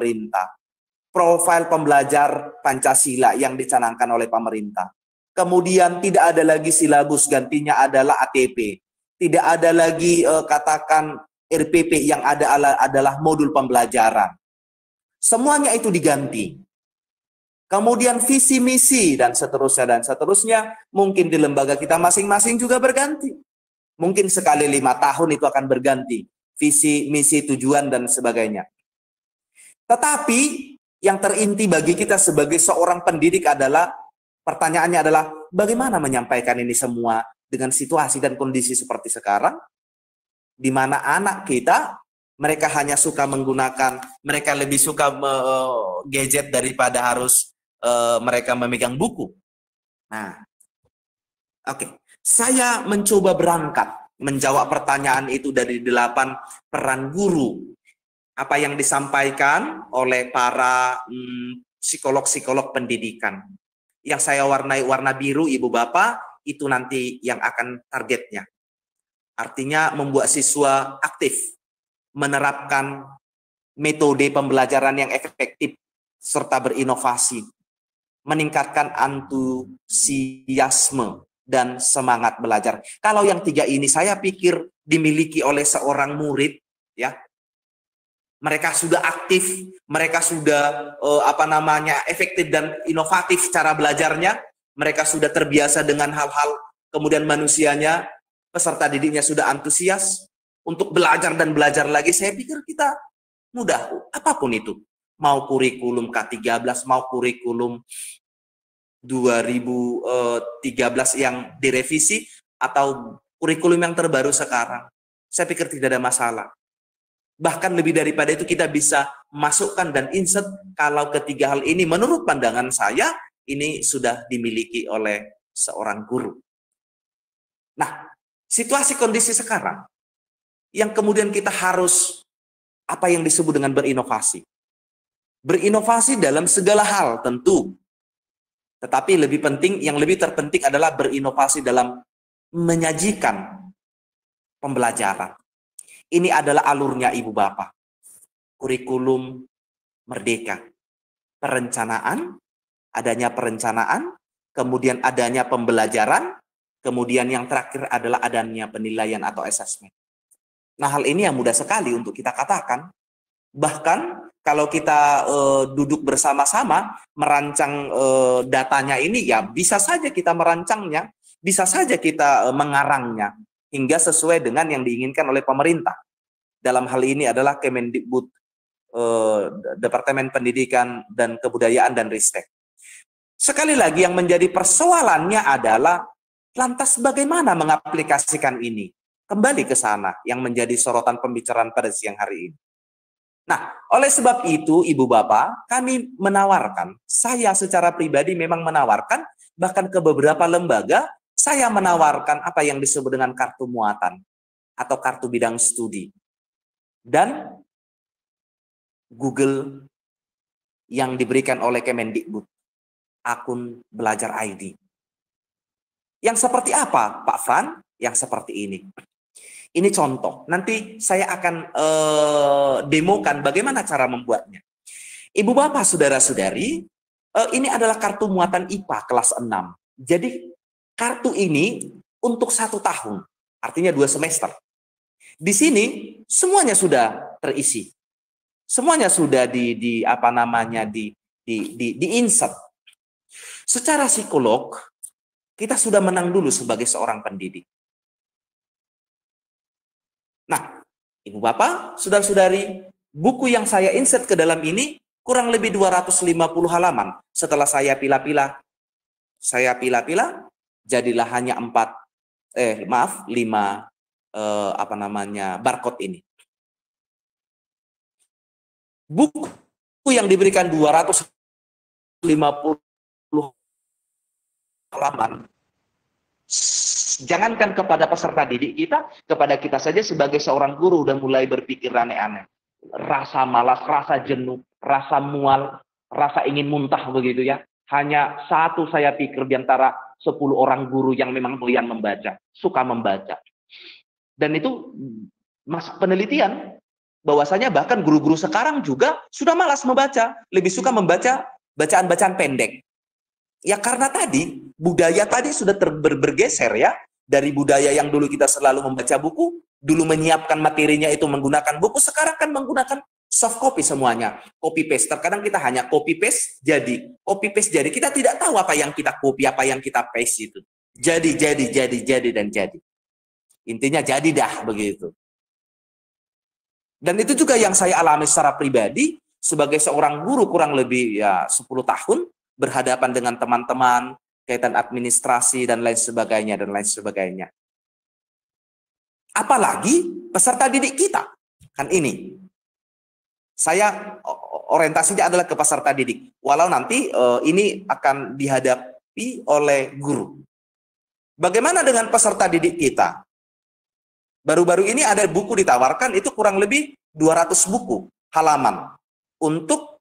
pemerintah. Profil pembelajar Pancasila yang dicanangkan oleh pemerintah. Kemudian tidak ada lagi silabus, gantinya adalah ATP. Tidak ada lagi katakan RPP, yang ada adalah modul pembelajaran. Semuanya itu diganti. Kemudian visi misi dan seterusnya, mungkin di lembaga kita masing-masing juga berganti. Mungkin sekali 5 tahun itu akan berganti. Visi, misi, tujuan, dan sebagainya. Tetapi yang terinti bagi kita sebagai seorang pendidik adalah, pertanyaannya adalah, bagaimana menyampaikan ini semua dengan situasi dan kondisi seperti sekarang, di mana anak kita, mereka hanya suka menggunakan, mereka lebih suka gadget daripada harus mereka memegang buku. Nah, oke. Saya mencoba berangkat menjawab pertanyaan itu dari 8 peran guru. Apa yang disampaikan oleh para psikolog-psikolog pendidikan. Yang saya warnai warna biru, Ibu Bapak, itu nanti yang akan targetnya. Artinya membuat siswa aktif, menerapkan metode pembelajaran yang efektif, serta berinovasi, meningkatkan antusiasme dan semangat belajar. Kalau yang 3 ini saya pikir dimiliki oleh seorang murid, ya, mereka sudah aktif, mereka sudah efektif dan inovatif cara belajarnya, mereka sudah terbiasa dengan hal-hal, kemudian manusianya, peserta didiknya sudah antusias untuk belajar dan belajar lagi. Saya pikir kita mudah, apapun itu. Mau kurikulum K13, mau kurikulum 2013 yang direvisi, atau kurikulum yang terbaru sekarang. Saya pikir tidak ada masalah. Bahkan lebih daripada itu kita bisa masukkan dan insert kalau ketiga hal ini menurut pandangan saya ini sudah dimiliki oleh seorang guru. Nah, situasi kondisi sekarang yang kemudian kita harus apa yang disebut dengan berinovasi. Berinovasi dalam segala hal tentu. Tetapi yang lebih terpenting adalah berinovasi dalam menyajikan pembelajaran. Ini adalah alurnya Ibu Bapak. Kurikulum Merdeka. Perencanaan, adanya perencanaan, kemudian adanya pembelajaran, kemudian yang terakhir adalah adanya penilaian atau asesmen. Nah, hal ini yang mudah sekali untuk kita katakan. Bahkan kalau kita duduk bersama-sama merancang datanya ini, ya bisa saja kita merancangnya, bisa saja kita mengarangnya, hingga sesuai dengan yang diinginkan oleh pemerintah. Dalam hal ini adalah Kemendikbud, Departemen Pendidikan dan Kebudayaan dan Ristek. Sekali lagi yang menjadi persoalannya adalah lantas bagaimana mengaplikasikan ini? Kembali ke sana yang menjadi sorotan pembicaraan pada siang hari ini. Nah, oleh sebab itu Ibu Bapak, kami menawarkan, saya secara pribadi memang menawarkan, bahkan ke beberapa lembaga, saya menawarkan apa yang disebut dengan kartu muatan atau kartu bidang studi. Dan Google yang diberikan oleh Kemendikbud, akun belajar ID. Yang seperti apa, Pak Fran? Yang seperti ini. Ini contoh. Nanti saya akan demokan bagaimana cara membuatnya. Ibu Bapak, saudara-saudari, ini adalah kartu muatan IPA kelas 6. Jadi kartu ini untuk 1 tahun, artinya 2 semester. Di sini semuanya sudah terisi. Semuanya sudah di-insert. Secara psikolog, kita sudah menang dulu sebagai seorang pendidik. Nah, Ibu Bapak, saudara-saudari, buku yang saya insert ke dalam ini kurang lebih 250 halaman. Setelah saya pilah-pilah, jadilah hanya 5 barcode ini. Buku yang diberikan 250 halaman, jangankan kepada peserta didik kita, kepada kita saja sebagai seorang guru udah mulai berpikir aneh-aneh. Rasa malas, rasa jenuh, rasa mual, rasa ingin muntah begitu ya. Hanya satu saya pikir di antara 10 orang guru yang memang doyan membaca, suka membaca. Dan itu masuk penelitian. bahwasanya bahkan guru-guru sekarang juga sudah malas membaca, lebih suka membaca bacaan-bacaan pendek. Ya karena tadi budaya tadi sudah bergeser ya, dari budaya yang dulu kita selalu membaca buku, dulu menyiapkan materinya itu menggunakan buku, sekarang kan menggunakan soft copy semuanya, copy paste. Terkadang kita hanya copy paste jadi, kita tidak tahu apa yang kita copy, apa yang kita paste itu. Jadi dan jadi. Intinya jadi dah begitu. Dan itu juga yang saya alami secara pribadi sebagai seorang guru kurang lebih ya 10 tahun berhadapan dengan teman-teman, kaitan administrasi dan lain sebagainya. Apalagi peserta didik kita. Kan ini. Saya orientasinya adalah ke peserta didik. Walau nanti ini akan dihadapi oleh guru. Bagaimana dengan peserta didik kita? Baru-baru ini ada buku ditawarkan, itu kurang lebih 200 buku halaman untuk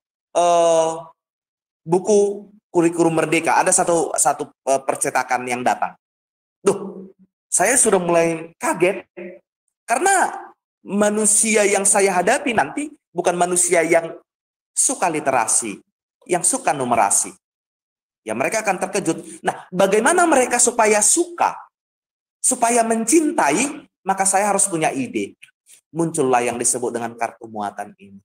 buku kurikulum merdeka. Ada satu percetakan yang datang. Duh, saya sudah mulai kaget karena manusia yang saya hadapi nanti bukan manusia yang suka literasi, yang suka numerasi. Ya mereka akan terkejut. Nah, bagaimana mereka supaya suka, supaya mencintai? Maka saya harus punya ide. Muncullah yang disebut dengan kartu muatan ini.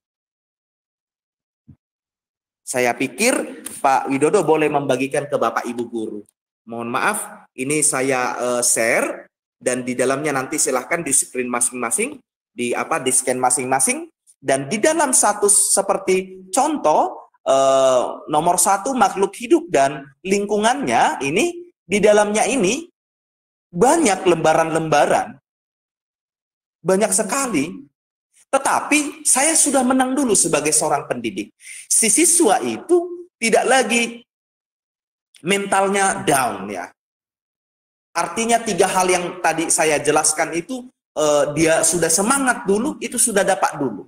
Saya pikir Pak Widodo boleh membagikan ke Bapak Ibu guru. Mohon maaf, ini saya share dan di dalamnya nanti silahkan di screen masing-masing, di scan masing-masing, dan di dalam satu seperti contoh nomor 1 makhluk hidup dan lingkungannya ini, di dalamnya ini banyak lembaran-lembaran. Banyak sekali. Tetapi saya sudah menang dulu sebagai seorang pendidik. Si siswa itu tidak lagi mentalnya down ya. Artinya 3 hal yang tadi saya jelaskan itu dia sudah semangat dulu, itu sudah dapat dulu.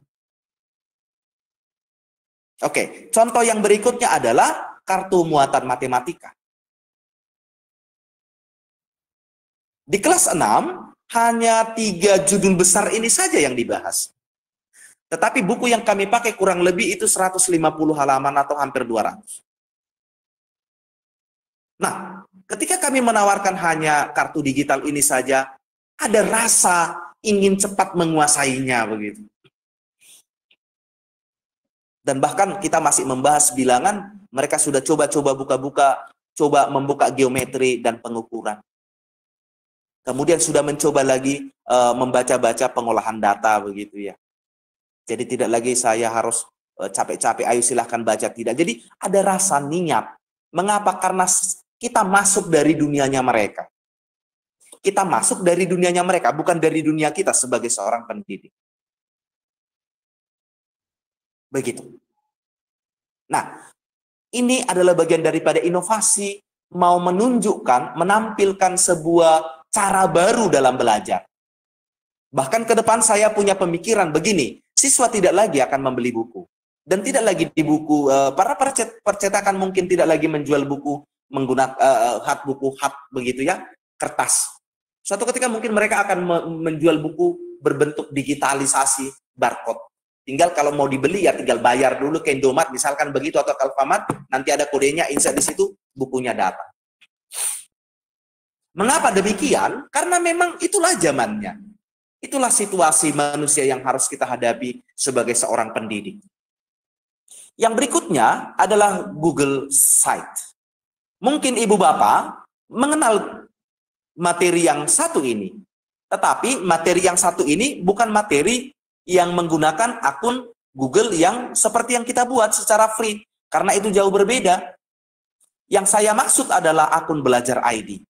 Oke, contoh yang berikutnya adalah kartu muatan matematika. Di kelas 6 hanya 3 judul besar ini saja yang dibahas. Tetapi buku yang kami pakai kurang lebih itu 150 halaman atau hampir 200. Nah, ketika kami menawarkan hanya kartu digital ini saja, ada rasa ingin cepat menguasainya begitu. Dan bahkan kita masih membahas bilangan, mereka sudah coba-coba buka-buka, coba membuka geometri dan pengukuran. Kemudian sudah mencoba lagi membaca-baca pengolahan data begitu ya. Jadi tidak lagi saya harus capek-capek, ayo silahkan baca, tidak. Jadi ada rasa niat. Mengapa? Karena kita masuk dari dunianya mereka. Kita masuk dari dunianya mereka, bukan dari dunia kita sebagai seorang pendidik. Begitu. Nah, ini adalah bagian daripada inovasi, mau menunjukkan, menampilkan sebuah cara baru dalam belajar. Bahkan ke depan saya punya pemikiran begini, siswa tidak lagi akan membeli buku. Dan tidak lagi di buku, para percetakan mungkin tidak lagi menjual buku menggunakan buku begitu ya, kertas. Suatu ketika mungkin mereka akan menjual buku berbentuk digitalisasi barcode. Tinggal kalau mau dibeli ya tinggal bayar dulu ke Indomaret misalkan begitu atau ke Alfamart, nanti ada kodenya, insert di situ, bukunya datang. Mengapa demikian? Karena memang itulah zamannya. Itulah situasi manusia yang harus kita hadapi sebagai seorang pendidik. Yang berikutnya adalah Google Site. Mungkin ibu bapak mengenal materi yang satu ini. Tetapi materi yang satu ini bukan materi yang menggunakan akun Google yang seperti yang kita buat secara free. Karena itu jauh berbeda. Yang saya maksud adalah akun Belajar ID.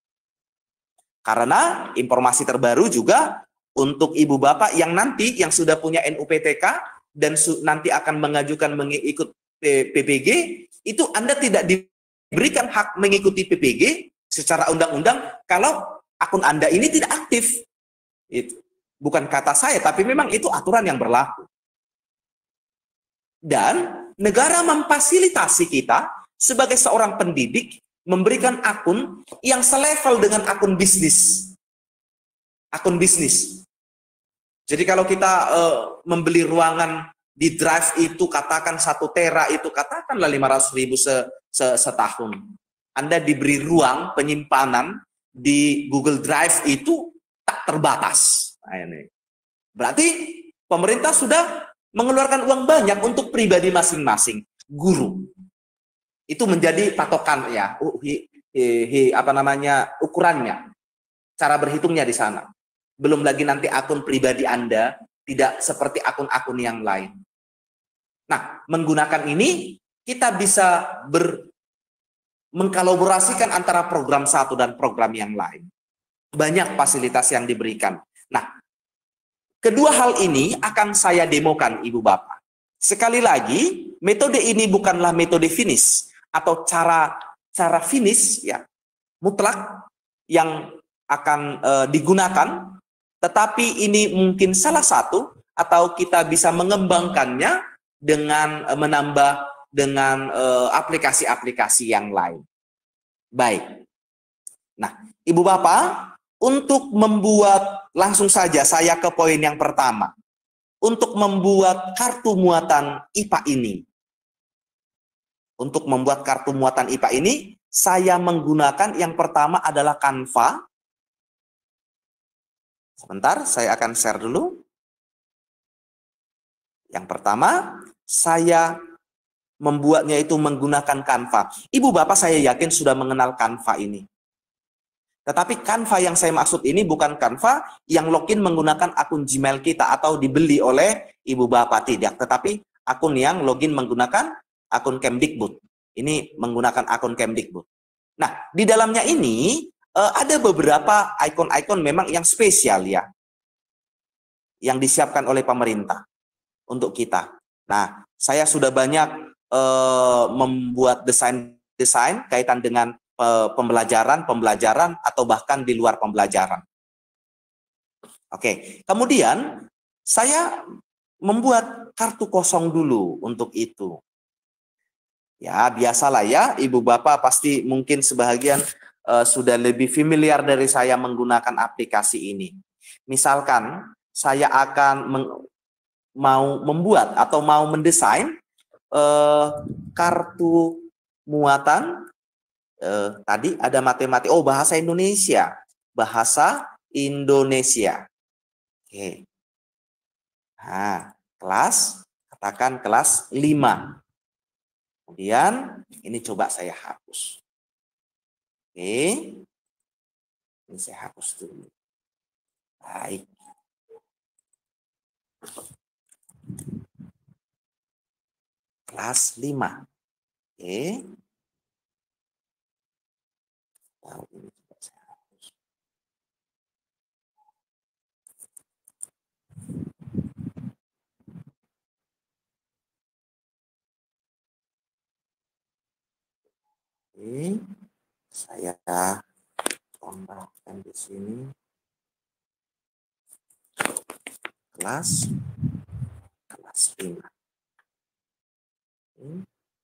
Karena informasi terbaru juga untuk ibu bapak yang nanti yang sudah punya NUPTK dan nanti akan mengajukan mengikut PPG, itu Anda tidak diberikan hak mengikuti PPG secara undang-undang kalau akun Anda ini tidak aktif. Itu bukan kata saya, tapi memang itu aturan yang berlaku. Dan negara memfasilitasi kita sebagai seorang pendidik memberikan akun yang selevel dengan akun bisnis. Akun bisnis. Jadi kalau kita membeli ruangan di Drive itu katakan 1 tera itu katakanlah 500.000 setahun. Anda diberi ruang penyimpanan di Google Drive itu tak terbatas. Nah, ini. Berarti pemerintah sudah mengeluarkan uang banyak untuk pribadi masing-masing. Guru. Itu menjadi patokan ya, apa namanya, ukurannya. Cara berhitungnya di sana. Belum lagi nanti akun pribadi Anda tidak seperti akun-akun yang lain. Nah, menggunakan ini kita bisa mengkolaborasikan antara program satu dan program yang lain. Banyak fasilitas yang diberikan. Nah, kedua hal ini akan saya demokan Ibu Bapak. Sekali lagi, metode ini bukanlah metode finish atau cara finish ya mutlak yang akan digunakan, tetapi ini mungkin salah satu atau kita bisa mengembangkannya dengan menambah dengan aplikasi-aplikasi yang lain. Baik. Nah, Ibu Bapak, untuk membuat, langsung saja saya ke poin yang pertama. Untuk membuat kartu muatan IPA ini. Untuk membuat kartu muatan IPA ini, saya menggunakan yang pertama adalah Canva. Sebentar, saya akan share dulu. Yang pertama, saya membuatnya itu menggunakan Canva. Ibu Bapak saya yakin sudah mengenal Canva ini. Tetapi Canva yang saya maksud ini bukan Canva yang login menggunakan akun Gmail kita atau dibeli oleh Ibu Bapak, tidak. Tetapi akun yang login menggunakan akun Kemdikbud. Ini menggunakan akun Kemdikbud. Nah, di dalamnya ini ada beberapa ikon-ikon memang yang spesial ya. Yang disiapkan oleh pemerintah untuk kita. Nah, saya sudah banyak membuat desain kaitan dengan pembelajaran atau bahkan di luar pembelajaran. Oke, kemudian saya membuat kartu kosong dulu untuk itu. Ya, biasalah ya, Ibu Bapak pasti mungkin sebahagian sudah lebih familiar dari saya menggunakan aplikasi ini. Misalkan saya akan mau membuat atau mau mendesain kartu muatan. Tadi ada matematik. Oh, bahasa Indonesia. Bahasa Indonesia. Oke. Nah, katakan kelas 5. Kemudian, ini coba saya hapus. Oke. Ini saya hapus dulu. Baik. Kelas 5. Oke. Ini coba saya hapus. Oke. Saya tambahkan di sini. Kelas 5. Oke.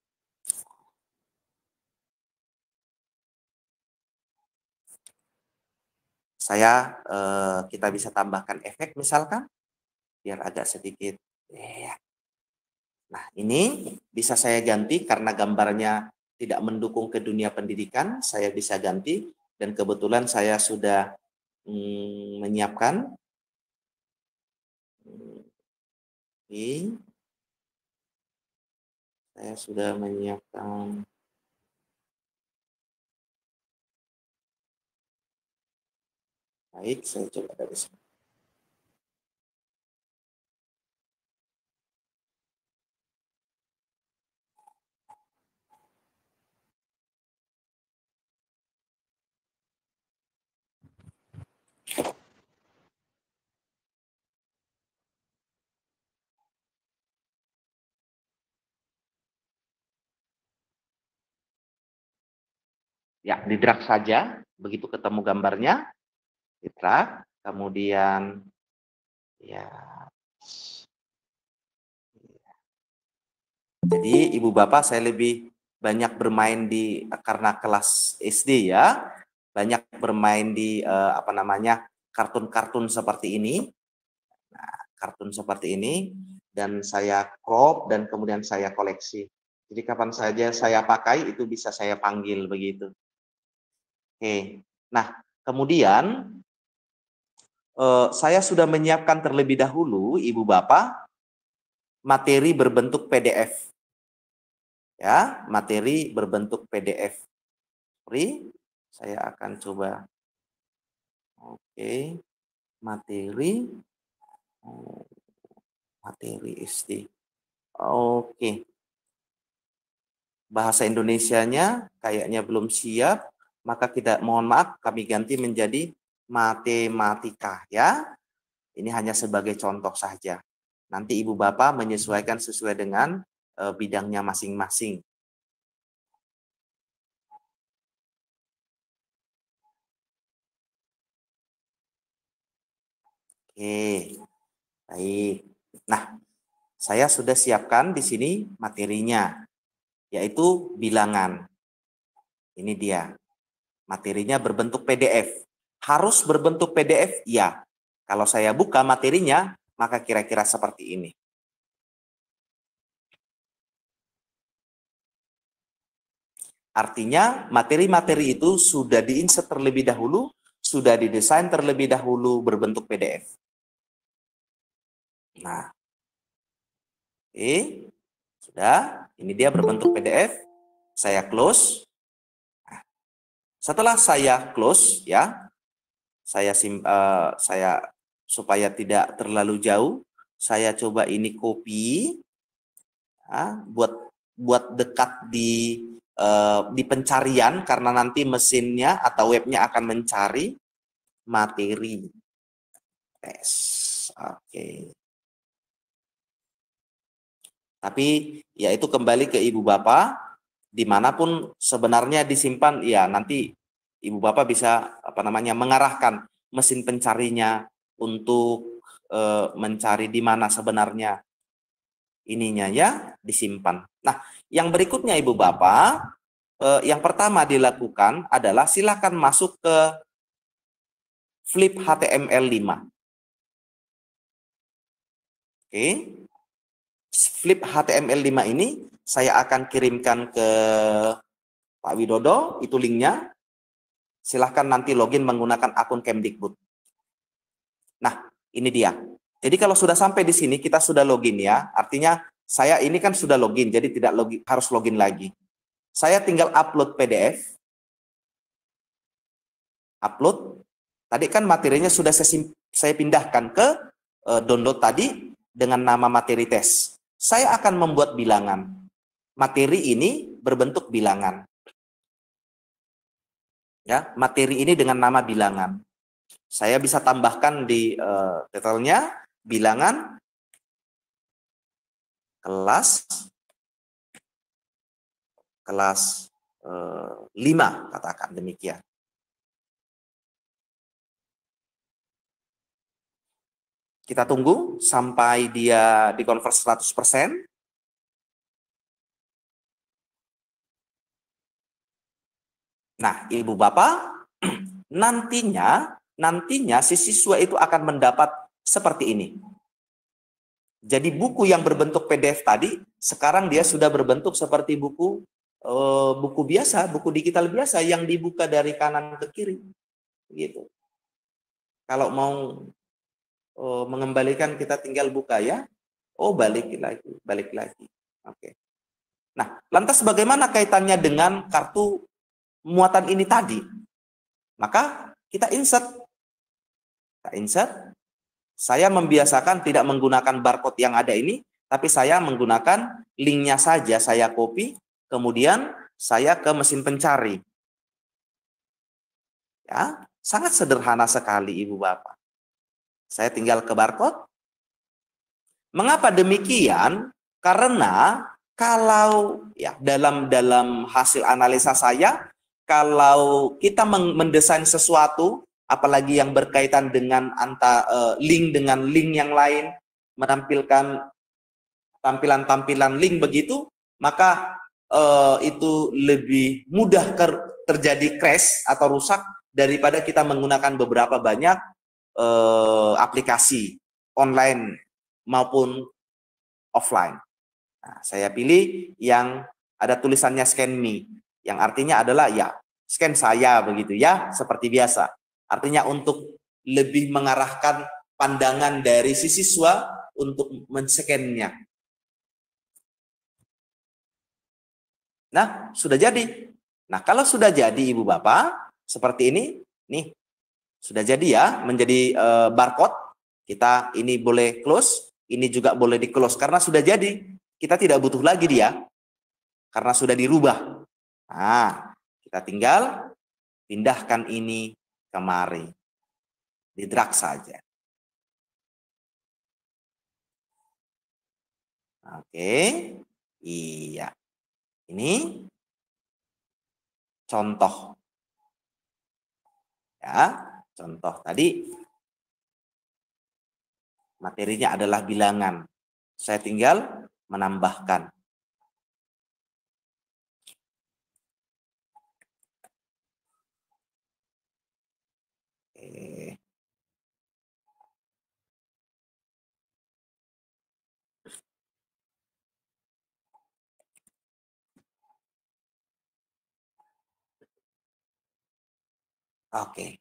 Kita bisa tambahkan efek misalkan biar agak sedikit. Nah, ini bisa saya ganti karena gambarnya tidak mendukung ke dunia pendidikan, saya bisa ganti dan kebetulan saya sudah menyiapkan. Oke. Saya sudah menyiapkan. Baik, saya coba dari sini. Ya, di drag saja, begitu ketemu gambarnya, di drag, kemudian ya. Jadi Ibu Bapak saya lebih banyak bermain karena kelas SD ya, banyak bermain di kartun-kartun seperti ini. Kartun seperti ini, dan saya crop dan kemudian saya koleksi. Jadi kapan saja saya pakai itu bisa saya panggil begitu. Oke. Nah, kemudian saya sudah menyiapkan terlebih dahulu, Ibu Bapak, materi berbentuk PDF. Ya, materi berbentuk PDF. Sorry, saya akan coba. Oke, materi, materi SD. Oke, bahasa Indonesianya kayaknya belum siap, maka kita mohon maaf kami ganti menjadi matematika ya. Ini hanya sebagai contoh saja. Nanti Ibu Bapak menyesuaikan sesuai dengan bidangnya masing-masing. Oke, baik. Nah, saya sudah siapkan di sini materinya, yaitu bilangan. Ini dia. Materinya berbentuk PDF. Harus berbentuk PDF? Ya. Kalau saya buka materinya, maka kira-kira seperti ini. Artinya materi-materi itu sudah diinsert terlebih dahulu, sudah didesain terlebih dahulu berbentuk PDF. Nah, oke, sudah. Ini dia berbentuk PDF. Saya close. Nah, setelah saya close, ya, saya supaya tidak terlalu jauh, saya coba ini copy, ya, buat dekat di pencarian karena nanti mesinnya atau webnya akan mencari materi tes. Oke. Tapi ya itu kembali ke Ibu Bapak, dimanapun sebenarnya disimpan, ya nanti Ibu Bapak bisa mengarahkan mesin pencarinya untuk mencari di mana sebenarnya ininya ya disimpan. Nah, yang berikutnya Ibu Bapak, yang pertama dilakukan adalah silakan masuk ke Flip HTML5. Oke. Flip HTML5 ini saya akan kirimkan ke Pak Widodo, itu linknya. Silahkan nanti login menggunakan akun Kemdikbud. Nah, ini dia. Jadi kalau sudah sampai di sini, kita sudah login ya. Artinya saya ini kan sudah login, jadi tidak harus login lagi. Saya tinggal upload PDF. Upload. Tadi kan materinya sudah saya pindahkan ke download tadi dengan nama materi tes. Saya akan membuat bilangan. Materi ini berbentuk bilangan. Ya, materi ini dengan nama bilangan. Saya bisa tambahkan di title-nya bilangan kelas 5, katakan demikian. Kita tunggu sampai dia dikonvert 100%. Nah, Ibu Bapak, nantinya si siswa itu akan mendapat seperti ini. Jadi buku yang berbentuk PDF tadi, sekarang dia sudah berbentuk seperti buku biasa, buku digital biasa yang dibuka dari kanan ke kiri. Gitu. Kalau mau mengembalikan, kita tinggal buka ya. Oh, balik lagi. Oke. Nah, lantas bagaimana kaitannya dengan kartu muatan ini tadi? Maka kita insert. Saya membiasakan tidak menggunakan barcode yang ada ini, tapi saya menggunakan linknya saja, saya copy, kemudian saya ke mesin pencari. Ya, sangat sederhana sekali Ibu Bapak. Saya tinggal ke barcode. Mengapa demikian? Karena kalau ya dalam hasil analisa saya, kalau kita mendesain sesuatu, apalagi yang berkaitan dengan link dengan link yang lain, menampilkan tampilan-tampilan link begitu, maka itu lebih mudah terjadi crash atau rusak daripada kita menggunakan beberapa banyak aplikasi. online maupun offline. Nah, saya pilih yang ada tulisannya scan me, yang artinya adalah ya scan saya begitu ya, seperti biasa. Artinya untuk lebih mengarahkan pandangan dari si siswa untuk men-scan-nya. Nah, sudah jadi. Nah, kalau sudah jadi Ibu Bapak, seperti ini, nih, sudah jadi ya, menjadi barcode. Kita ini boleh close, ini juga boleh di close, karena sudah jadi. Kita tidak butuh lagi dia, karena sudah dirubah. Nah, kita tinggal pindahkan ini kemari. Di drag saja. Oke, iya. Ini contoh. Ya, contoh tadi materinya adalah bilangan. Saya tinggal menambahkan. Oke. Oke.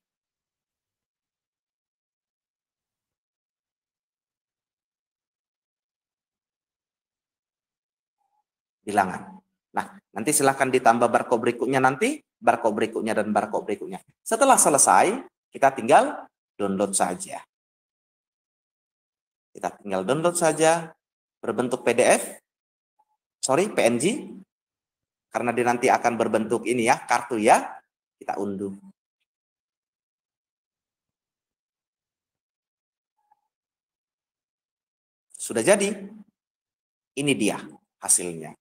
Bilangan. Nah, nanti silahkan ditambah barcode berikutnya nanti, barcode berikutnya dan barcode berikutnya. Setelah selesai, kita tinggal download saja. Kita tinggal download saja, berbentuk PDF, PNG, karena dia nanti akan berbentuk ini ya, kartu ya, kita unduh. Sudah jadi, ini dia hasilnya.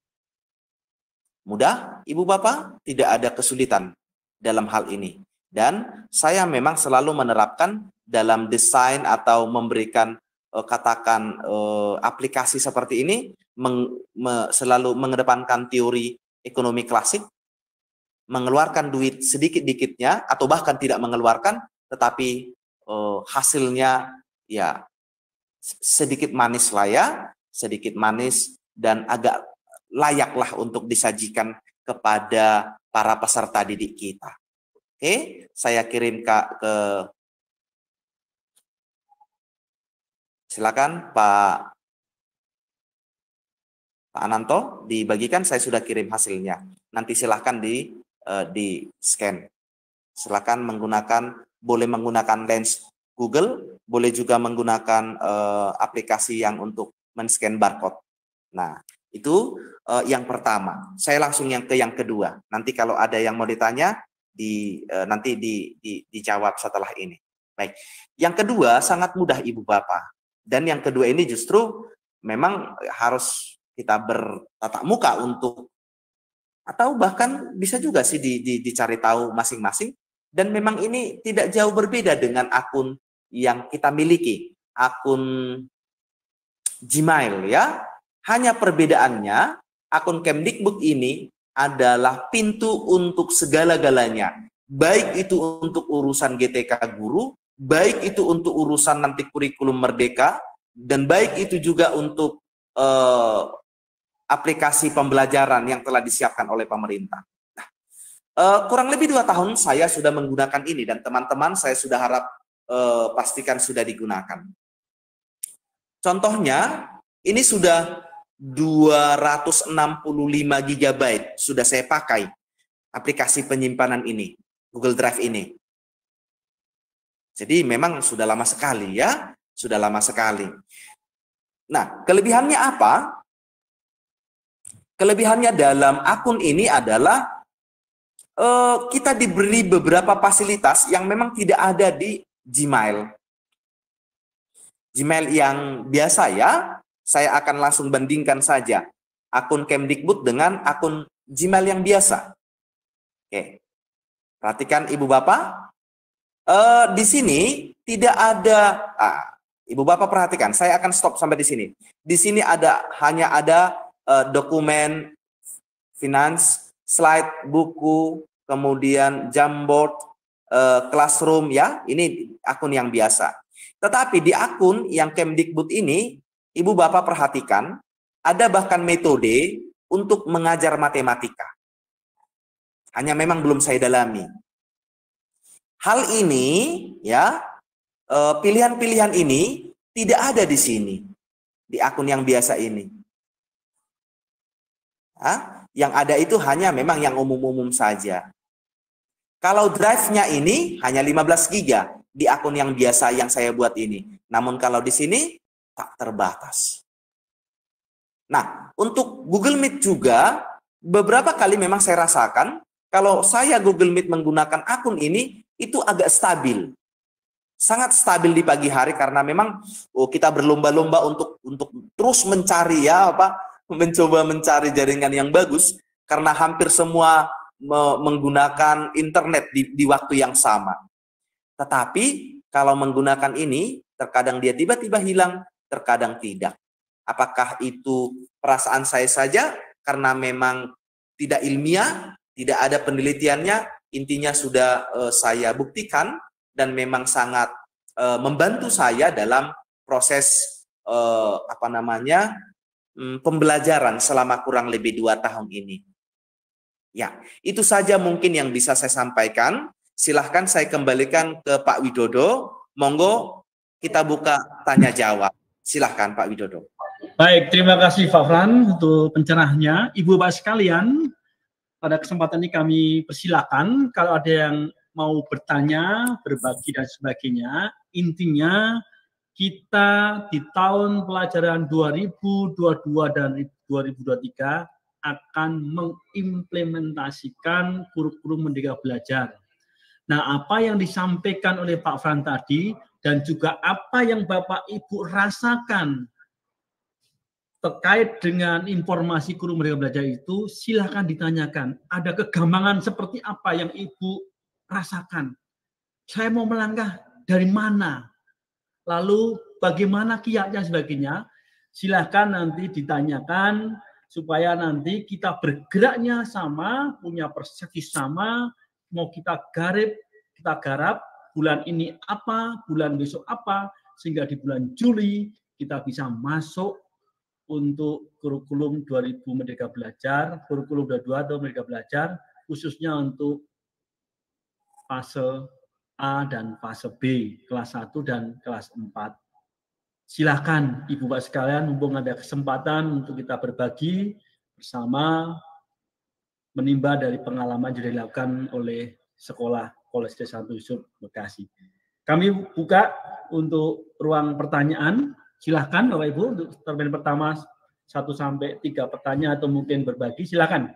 Mudah, Ibu Bapak, tidak ada kesulitan dalam hal ini. Dan saya memang selalu menerapkan dalam desain atau memberikan aplikasi seperti ini, selalu mengedepankan teori ekonomi klasik, mengeluarkan duit sedikit-dikitnya atau bahkan tidak mengeluarkan, tetapi hasilnya ya sedikit manis lah ya, sedikit manis dan agak layaklah untuk disajikan kepada para peserta didik kita. Oke, saya kirim ke silakan Pak Ananto dibagikan, saya sudah kirim hasilnya. Nanti silakan di scan. Silakan boleh menggunakan lens Google, boleh juga menggunakan aplikasi yang untuk men-scan barcode. Nah, itu yang pertama. Saya langsung yang kedua. Nanti kalau ada yang mau ditanya, nanti dijawab setelah ini. Baik. Yang kedua sangat mudah Ibu Bapak. Dan yang kedua ini justru memang harus kita bertatap muka untuk, atau bahkan bisa juga sih dicari tahu masing-masing. Dan memang ini tidak jauh berbeda dengan akun yang kita miliki, akun Gmail ya. Hanya perbedaannya, akun Kemdikbud ini adalah pintu untuk segala-galanya. Baik itu untuk urusan GTK guru, baik itu untuk urusan nanti kurikulum merdeka, dan baik itu juga untuk aplikasi pembelajaran yang telah disiapkan oleh pemerintah. Nah, kurang lebih 2 tahun saya sudah menggunakan ini, dan teman-teman saya sudah harap pastikan sudah digunakan. Contohnya, ini sudah 265 GB sudah saya pakai aplikasi penyimpanan ini, Google Drive ini. Jadi memang sudah lama sekali ya, sudah lama sekali. Nah, kelebihannya apa? Kelebihannya dalam akun ini adalah kita diberi beberapa fasilitas yang memang tidak ada di Gmail. Gmail yang biasa ya, saya akan langsung bandingkan saja akun Kemdikbud dengan akun Gmail yang biasa. Oke, perhatikan Ibu Bapak, di sini tidak ada, Ibu Bapak perhatikan, saya akan stop sampai di sini. Di sini hanya ada dokumen, finance, slide, buku, kemudian Jamboard, classroom ya, ini akun yang biasa. Tetapi di akun yang Kemdikbud ini, Ibu Bapak perhatikan, ada bahkan metode untuk mengajar matematika. Hanya memang belum saya dalami. Hal ini, ya, pilihan-pilihan ini tidak ada di sini, di akun yang biasa ini. Yang ada itu hanya memang yang umum-umum saja. Kalau drive-nya ini hanya 15 giga di akun yang biasa yang saya buat ini. Namun kalau di sini tak terbatas. Nah, untuk Google Meet juga beberapa kali memang saya rasakan kalau saya Google Meet menggunakan akun ini itu agak stabil. Sangat stabil di pagi hari karena memang kita berlomba-lomba untuk terus mencari mencoba mencari jaringan yang bagus karena hampir semua menggunakan internet di waktu yang sama. Tetapi kalau menggunakan ini, terkadang dia tiba-tiba hilang, terkadang tidak. Apakah itu perasaan saya saja karena memang tidak ilmiah, tidak ada penelitiannya, intinya sudah saya buktikan dan memang sangat membantu saya dalam proses pembelajaran selama kurang lebih 2 tahun ini. Ya, itu saja mungkin yang bisa saya sampaikan. Silahkan saya kembalikan ke Pak Widodo. Monggo kita buka tanya jawab. Silahkan Pak Widodo. Baik, terima kasih Pak Fran untuk pencerahnya. Ibu Bapak sekalian, pada kesempatan ini kami persilakan kalau ada yang mau bertanya, berbagi dan sebagainya. Intinya kita di tahun pelajaran 2022 dan 2023 akan mengimplementasikan kurikulum Merdeka Belajar. Nah, apa yang disampaikan oleh Pak Fran tadi dan juga apa yang Bapak Ibu rasakan terkait dengan informasi kurikulum Merdeka Belajar itu, silakan ditanyakan. Ada kegambangan seperti apa yang Ibu rasakan? Saya mau melangkah dari mana? Lalu bagaimana kiatnya sebagainya? Silakan nanti ditanyakan supaya nanti kita bergeraknya sama, punya persepsi sama, mau kita garap bulan ini apa, bulan besok apa, sehingga di bulan Juli kita bisa masuk untuk kurikulum 2000 Merdeka Belajar, kurikulum 22 atau Merdeka Belajar, khususnya untuk fase A dan fase B, kelas 1 dan kelas 4. Silakan Ibu Bapak sekalian, mumpung ada kesempatan untuk kita berbagi bersama, menimba dari pengalaman yang dilakukan oleh sekolah Polres Desa Yusuf Bekasi. Kami buka untuk ruang pertanyaan. Silakan Bapak Ibu untuk termin pertama 1 sampai 3 pertanyaan atau mungkin berbagi. Silakan.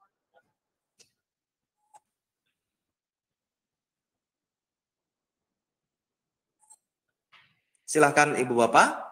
Silakan Ibu Bapak.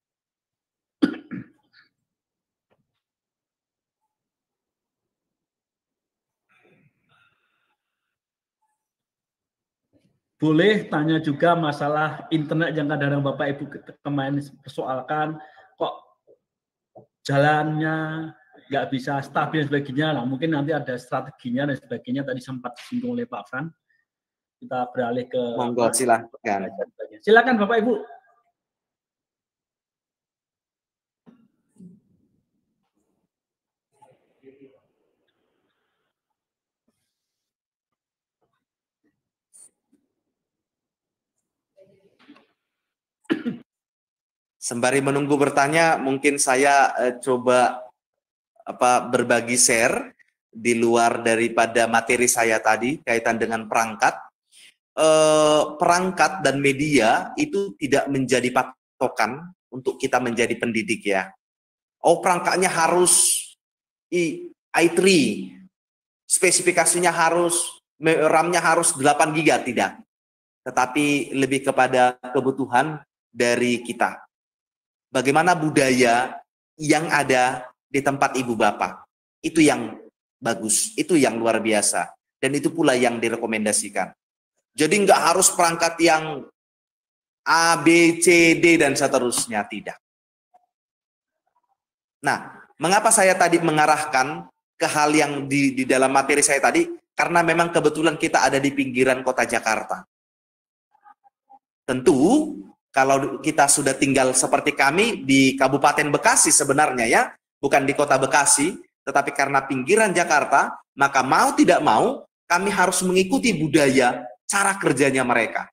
Boleh tanya juga masalah internet yang kadang Bapak Ibu kemarin persoalkan, kok jalannya nggak bisa stabil dan sebagainya. Nah, mungkin nanti ada strateginya dan sebagainya. Tadi sempat disinggung oleh Pak Fran. Kita beralih ke... Monggo, silakan. Silakan Bapak Ibu. Sembari menunggu bertanya, mungkin saya coba berbagi share di luar daripada materi saya tadi kaitan dengan perangkat. Perangkat dan media itu tidak menjadi patokan untuk kita menjadi pendidik ya. Oh, perangkatnya harus i3, spesifikasinya harus, RAM-nya harus 8 GB, tidak. Tetapi lebih kepada kebutuhan dari kita. Bagaimana budaya yang ada di tempat Ibu Bapak. Itu yang bagus, itu yang luar biasa. Dan itu pula yang direkomendasikan. Jadi nggak harus perangkat yang A, B, C, D, dan seterusnya, tidak. Nah, mengapa saya tadi mengarahkan ke hal yang di dalam materi saya tadi? Karena memang kebetulan kita ada di pinggiran kota Jakarta. Tentu Kalau kita sudah tinggal seperti kami di Kabupaten Bekasi sebenarnya ya, bukan di Kota Bekasi, tetapi karena pinggiran Jakarta, maka mau tidak mau kami harus mengikuti budaya cara kerjanya mereka.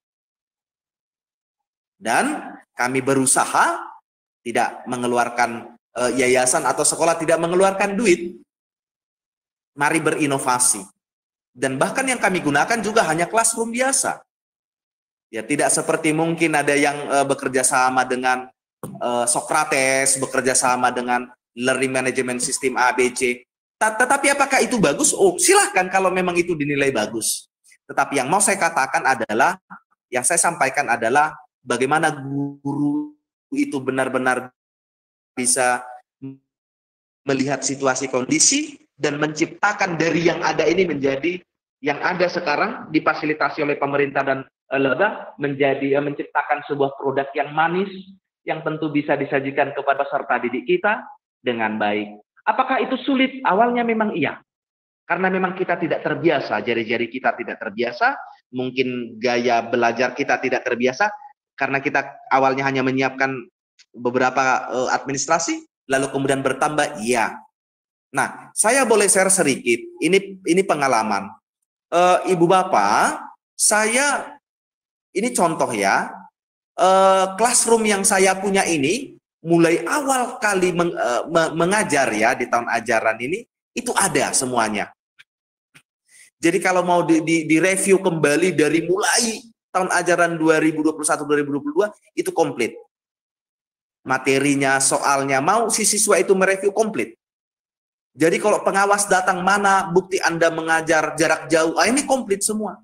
Dan kami berusaha tidak mengeluarkan yayasan atau sekolah tidak mengeluarkan duit. Mari berinovasi. Dan bahkan yang kami gunakan juga hanya classroom biasa. Ya, tidak seperti mungkin ada yang bekerja sama dengan Socrates, bekerja sama dengan Learning Management System ABC. Tetapi apakah itu bagus? Oh, silahkan kalau memang itu dinilai bagus. Tetapi yang mau saya katakan adalah, yang saya sampaikan adalah bagaimana guru itu benar-benar bisa melihat situasi kondisi dan menciptakan dari yang ada ini menjadi yang ada sekarang difasilitasi oleh pemerintah dan lembaga menjadi menciptakan sebuah produk yang manis yang tentu bisa disajikan kepada peserta didik kita dengan baik. Apakah itu sulit? Awalnya memang iya. Karena memang kita tidak terbiasa, jari-jari kita tidak terbiasa, mungkin gaya belajar kita tidak terbiasa, karena kita awalnya hanya menyiapkan beberapa administrasi, lalu kemudian bertambah, iya. Nah, saya boleh share sedikit, ini pengalaman. Ibu Bapak, saya, ini contoh ya, classroom yang saya punya ini, mulai awal kali mengajar ya, di tahun ajaran ini, itu ada semuanya. Jadi kalau mau direview kembali dari mulai tahun ajaran 2021-2022 itu komplit. Materinya, soalnya, mau si siswa itu mereview komplit. Jadi kalau pengawas datang, mana bukti Anda mengajar jarak jauh, ini komplit semua.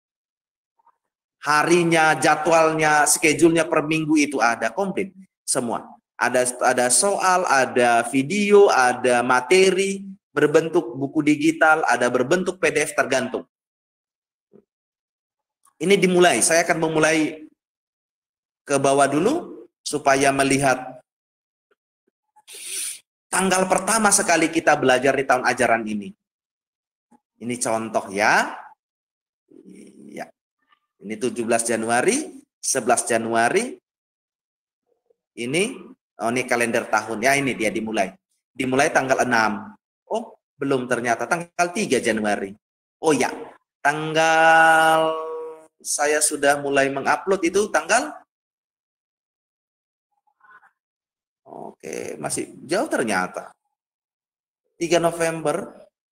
Harinya, jadwalnya, schedule-nya per minggu itu ada komplit semua. Ada soal, ada video, ada materi, berbentuk buku digital, ada berbentuk PDF tergantung. Ini dimulai, saya akan memulai ke bawah dulu supaya melihat tanggal pertama sekali kita belajar di tahun ajaran ini. Ini contoh ya. Ya. Ini 17 Januari, 11 Januari. Ini kalender tahun ya, ini dia dimulai. Dimulai tanggal 6. Oh, belum ternyata tanggal 3 Januari. Oh ya, tanggal saya sudah mulai mengupload itu tanggal. Oke, masih jauh ternyata. 3 November.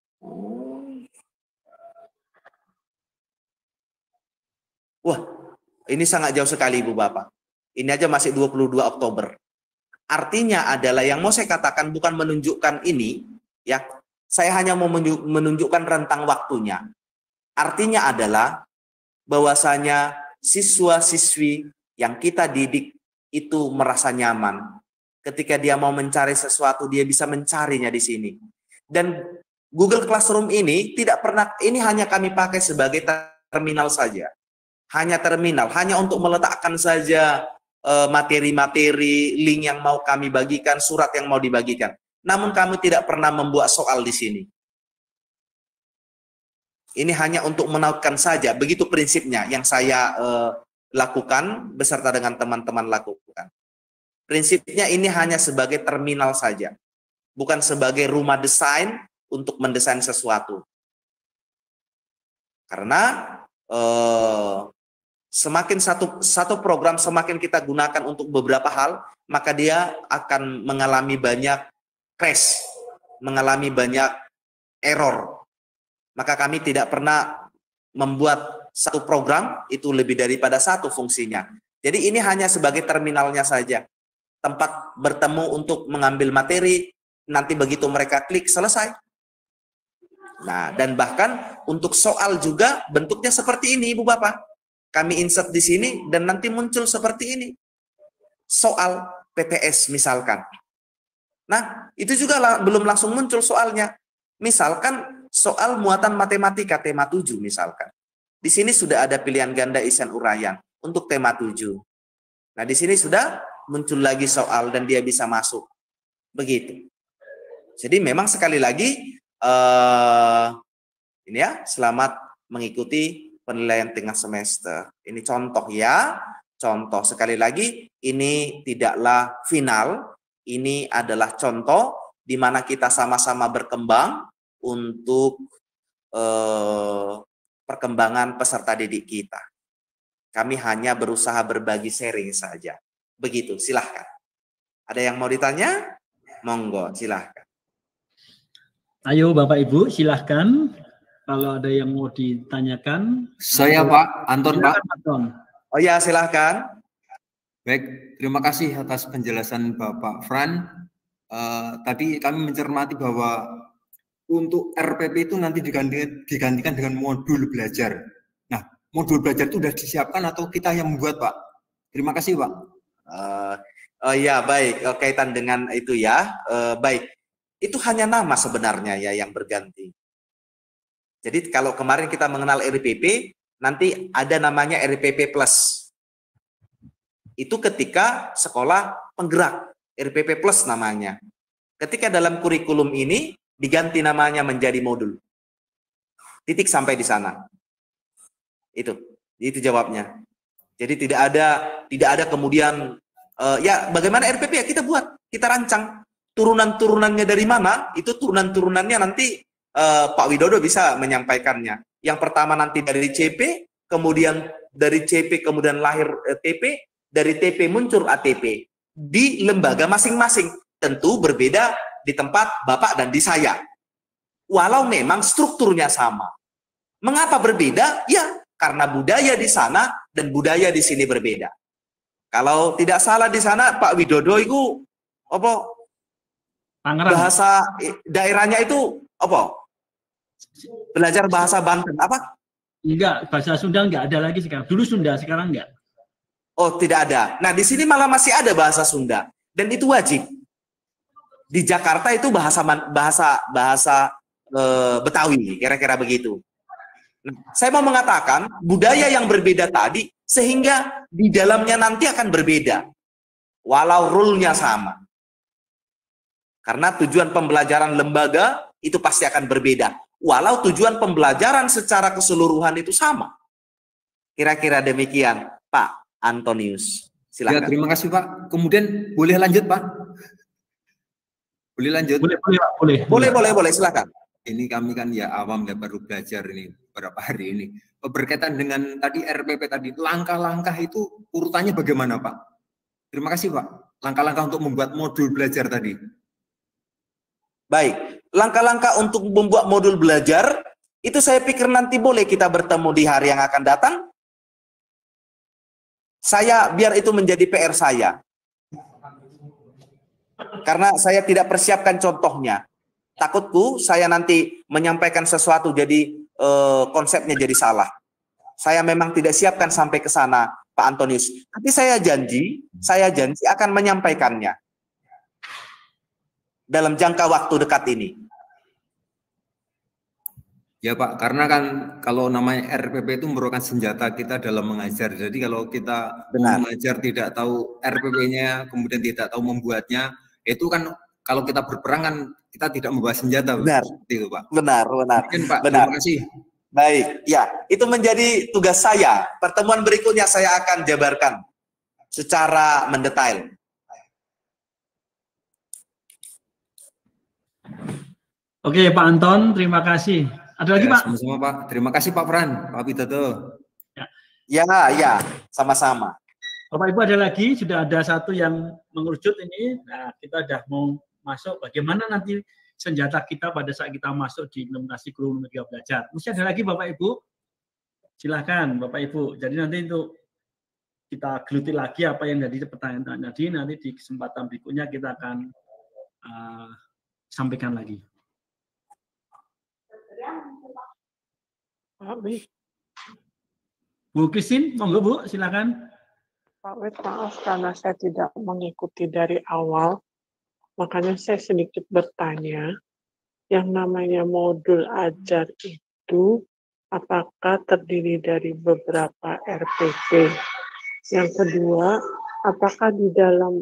Wah, ini sangat jauh sekali Ibu Bapak. Ini aja masih 22 Oktober. Artinya adalah yang mau saya katakan bukan menunjukkan ini, ya, saya hanya mau menunjukkan rentang waktunya. Artinya adalah bahwasanya siswa-siswi yang kita didik itu merasa nyaman. Ketika dia mau mencari sesuatu, dia bisa mencarinya di sini. Dan Google Classroom ini tidak pernah, ini hanya kami pakai sebagai terminal saja. Hanya terminal, hanya untuk meletakkan saja materi-materi, link yang mau kami bagikan, surat yang mau dibagikan. Namun kami tidak pernah membuat soal di sini. Ini hanya untuk menautkan saja, begitu prinsipnya yang saya lakukan beserta dengan teman-teman lakukan. Prinsipnya ini hanya sebagai terminal saja, bukan sebagai rumah desain untuk mendesain sesuatu. Karena semakin satu program semakin kita gunakan untuk beberapa hal, maka dia akan mengalami banyak crash, mengalami banyak error. Maka kami tidak pernah membuat satu program itu lebih daripada satu fungsinya. Jadi ini hanya sebagai terminalnya saja. Tempat bertemu untuk mengambil materi, nanti begitu mereka klik selesai. Nah, dan bahkan untuk soal juga bentuknya seperti ini Ibu Bapak. Kami insert di sini dan nanti muncul seperti ini. Soal PTS misalkan. Nah, itu juga belum langsung muncul soalnya. Misalkan soal muatan matematika tema 7 misalkan. Di sini sudah ada pilihan ganda isian uraian untuk tema 7. Nah, di sini sudah muncul lagi soal dan dia bisa masuk. Begitu. Jadi memang sekali lagi ini ya, selamat mengikuti penilaian tengah semester. Ini contoh ya. contoh. Sekali lagi, ini tidaklah final, ini adalah contoh di mana kita sama-sama berkembang untuk perkembangan peserta didik kita. Kami hanya berusaha berbagi sharing saja. Begitu, silahkan. Ada yang mau ditanya? Monggo, silahkan. Ayo Bapak Ibu, silahkan. Kalau ada yang mau ditanyakan. Saya Pak, Anton Pak. Anton. Oh ya, silahkan. Baik, terima kasih atas penjelasan Bapak Fran. Tadi kami mencermati bahwa untuk RPP itu nanti digantikan dengan modul belajar. Nah, modul belajar itu sudah disiapkan atau kita yang membuat, Pak? Terima kasih, Pak. Oh ya, baik. Kaitan dengan itu ya. Baik. Itu hanya nama sebenarnya ya yang berganti. Jadi kalau kemarin kita mengenal RPP, nanti ada namanya RPP Plus. Itu ketika sekolah penggerak, RPP Plus namanya. Ketika dalam kurikulum ini diganti namanya menjadi modul. Titik sampai di sana. Itu jawabnya. Jadi tidak ada kemudian ya bagaimana RPP ya kita buat, kita rancang. Turunan-turunannya dari mana? Itu turunan-turunannya nanti Pak Widodo bisa menyampaikannya. Yang pertama nanti dari CP, kemudian dari CP kemudian lahir TP, dari TP muncul ATP. Di lembaga masing-masing, tentu berbeda di tempat Bapak dan di saya. Walau memang strukturnya sama. Mengapa berbeda? Ya, karena budaya di sana dan budaya di sini berbeda. Kalau tidak salah di sana Pak Widodo itu apa? Tangerang. Bahasa daerahnya itu apa? Belajar bahasa Banten apa? Enggak, bahasa Sunda enggak ada lagi sekarang. Dulu Sunda, sekarang enggak. Oh, tidak ada. Nah, di sini malah masih ada bahasa Sunda dan itu wajib. Di Jakarta itu bahasa Betawi, kira-kira begitu. Nah, saya mau mengatakan budaya yang berbeda tadi sehingga di dalamnya nanti akan berbeda. Walau rule-nya sama. Karena tujuan pembelajaran lembaga itu pasti akan berbeda. Walau tujuan pembelajaran secara keseluruhan itu sama. Kira-kira demikian, Pak Antonius. Silakan. Ya, terima kasih, Pak. Kemudian boleh lanjut, Pak? Boleh lanjut? Boleh, silakan. Ini kami kan ya awam ya, baru belajar ini beberapa hari ini. Berkaitan dengan tadi RPP tadi, langkah-langkah itu urutannya bagaimana, Pak? Terima kasih, Pak. Langkah-langkah untuk membuat modul belajar tadi. Baik, langkah-langkah untuk membuat modul belajar, itu saya pikir nanti boleh kita bertemu di hari yang akan datang. Biar itu menjadi PR saya. Karena saya tidak persiapkan contohnya. Takutku saya nanti menyampaikan sesuatu jadi konsepnya jadi salah. Saya memang tidak siapkan sampai ke sana, Pak Antonius. Tapi saya janji akan menyampaikannya dalam jangka waktu dekat ini. Ya Pak, karena kan kalau namanya RPP itu merupakan senjata kita dalam mengajar. Jadi kalau kita mengajar tidak tahu RPP-nya, kemudian tidak tahu membuatnya, itu kan kalau kita berperang kan kita tidak membawa senjata. Benar. Itu Pak. Benar. Mungkin Pak, benar. Terima kasih. Baik, ya itu menjadi tugas saya. Pertemuan berikutnya saya akan jabarkan secara mendetail. Oke Pak Anton, terima kasih. Ada lagi Pak? Sama-sama Pak. Terima kasih Pak Fran, Pak Widodo. Ya, sama-sama. Bapak Ibu ada lagi, sudah ada satu yang mengerucut ini. Nah, kita sudah mau masuk bagaimana nanti senjata kita pada saat kita masuk di implementasi kurikulum media belajar. Mesti ada lagi Bapak Ibu? Silahkan Bapak Ibu. Jadi nanti untuk kita geluti lagi apa yang jadi pertanyaan tadi, nanti di kesempatan berikutnya kita akan sampaikan lagi. Bu Christine, monggo Bu, silakan. Pak Wid, maaf karena saya tidak mengikuti dari awal, makanya saya sedikit bertanya, yang namanya modul ajar itu apakah terdiri dari beberapa RPP? Yang kedua, apakah di dalam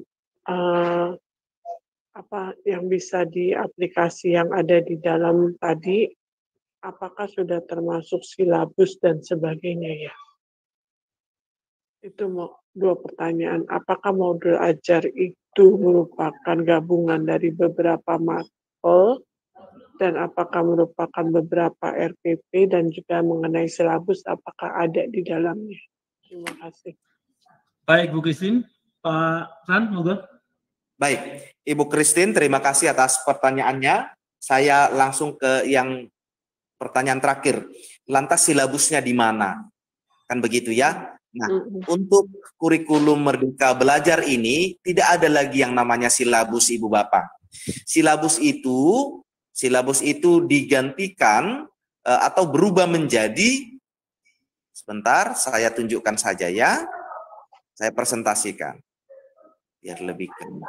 apa yang bisa diaplikasi yang ada di dalam tadi, apakah sudah termasuk silabus dan sebagainya ya? Itu dua pertanyaan. Apakah modul ajar itu merupakan gabungan dari beberapa mapel dan apakah merupakan beberapa RPP dan juga mengenai silabus apakah ada di dalamnya? Terima kasih. Baik, Bu Christine. Pak Fran, moga. Baik, Ibu Christine, terima kasih atas pertanyaannya. Saya langsung ke yang pertanyaan terakhir. Lantas silabusnya di mana? Kan begitu ya? Nah, untuk kurikulum Merdeka Belajar ini tidak ada lagi yang namanya silabus, Ibu Bapak. Silabus itu digantikan atau berubah menjadi, sebentar saya tunjukkan saja ya. Saya presentasikan biar lebih keren.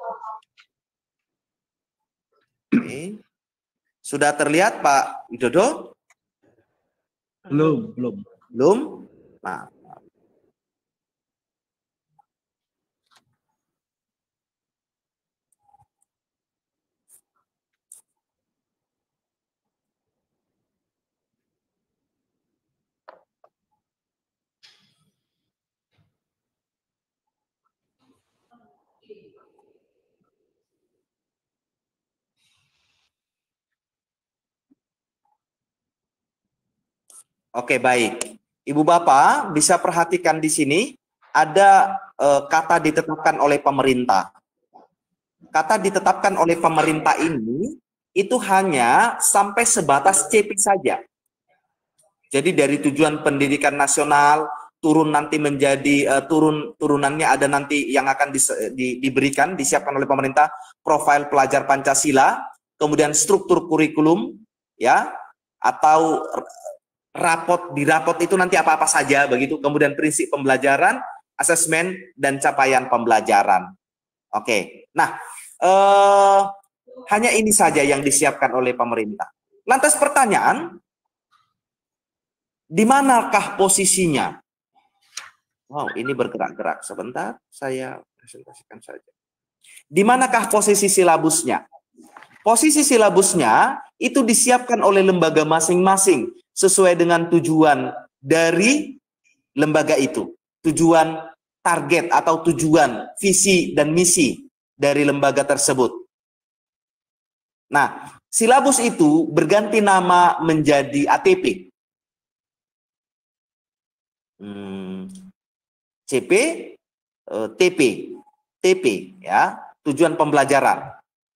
Oke. Sudah terlihat Pak Widodo? Belum. Nah, oke, baik. Ibu Bapak bisa perhatikan di sini ada kata ditetapkan oleh pemerintah. Kata ditetapkan oleh pemerintah ini itu hanya sampai sebatas CP saja. Jadi dari tujuan pendidikan nasional turun nanti menjadi turunannya ada nanti yang akan diberikan, disiapkan oleh pemerintah, profil pelajar Pancasila, kemudian struktur kurikulum, ya, atau di rapot itu nanti apa-apa saja begitu, kemudian prinsip pembelajaran, asesmen dan capaian pembelajaran. Oke. Nah, hanya ini saja yang disiapkan oleh pemerintah. Lantas pertanyaan, di manakah posisinya? Wow, ini bergerak-gerak. Sebentar, saya presentasikan saja. Di manakah posisi silabusnya? Posisi silabusnya itu disiapkan oleh lembaga masing-masing sesuai dengan tujuan dari lembaga itu. Tujuan target atau tujuan, visi dan misi dari lembaga tersebut. Nah, silabus itu berganti nama menjadi ATP. CP, TP ya, tujuan pembelajaran.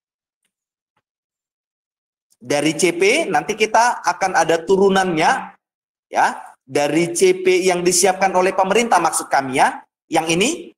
Dari CP nanti kita akan ada turunannya ya, dari CP yang disiapkan oleh pemerintah maksud kami ya, yang ini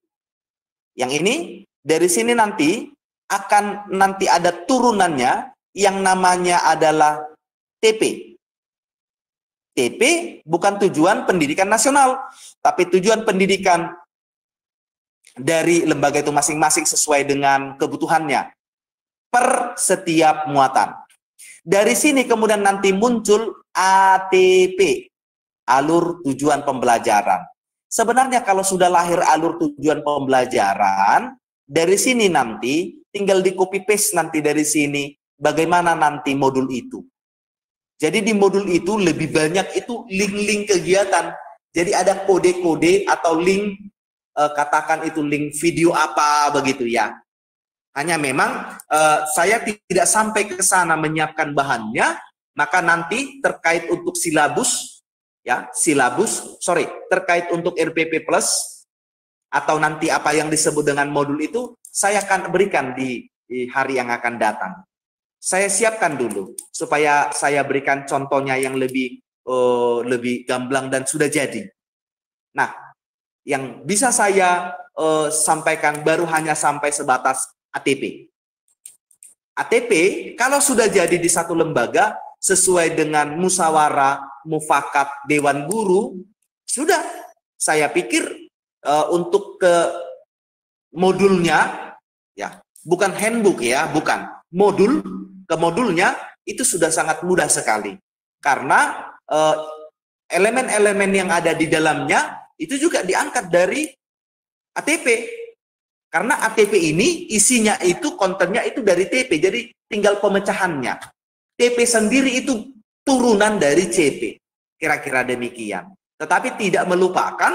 dari sini nanti akan nanti ada turunannya yang namanya adalah TP. TP bukan tujuan pendidikan nasional, tapi tujuan pendidikan dari lembaga itu masing-masing sesuai dengan kebutuhannya per setiap muatan. Dari sini kemudian nanti muncul ATP, alur tujuan pembelajaran. Sebenarnya kalau sudah lahir alur tujuan pembelajaran, dari sini nanti tinggal di copy paste nanti dari sini bagaimana nanti modul itu. Jadi di modul itu lebih banyak itu link-link kegiatan. Jadi ada kode-kode atau link, katakan itu link video apa begitu ya. Hanya memang saya tidak sampai ke sana menyiapkan bahannya, maka nanti terkait untuk silabus, ya terkait untuk RPP Plus atau nanti apa yang disebut dengan modul itu, saya akan berikan di hari yang akan datang. Saya siapkan dulu supaya saya berikan contohnya yang lebih gamblang dan sudah jadi. Nah, yang bisa saya sampaikan baru hanya sampai sebatas ATP. ATP kalau sudah jadi di satu lembaga sesuai dengan musyawarah mufakat Dewan Guru, sudah saya pikir untuk ke modulnya ya, bukan handbook ya, bukan modul, ke modulnya itu sudah sangat mudah sekali. Karena elemen-elemen yang ada di dalamnya itu juga diangkat dari ATP. Karena ATP ini isinya itu kontennya itu dari TP, jadi tinggal pemecahannya. TP sendiri itu turunan dari CP, kira-kira demikian. Tetapi tidak melupakan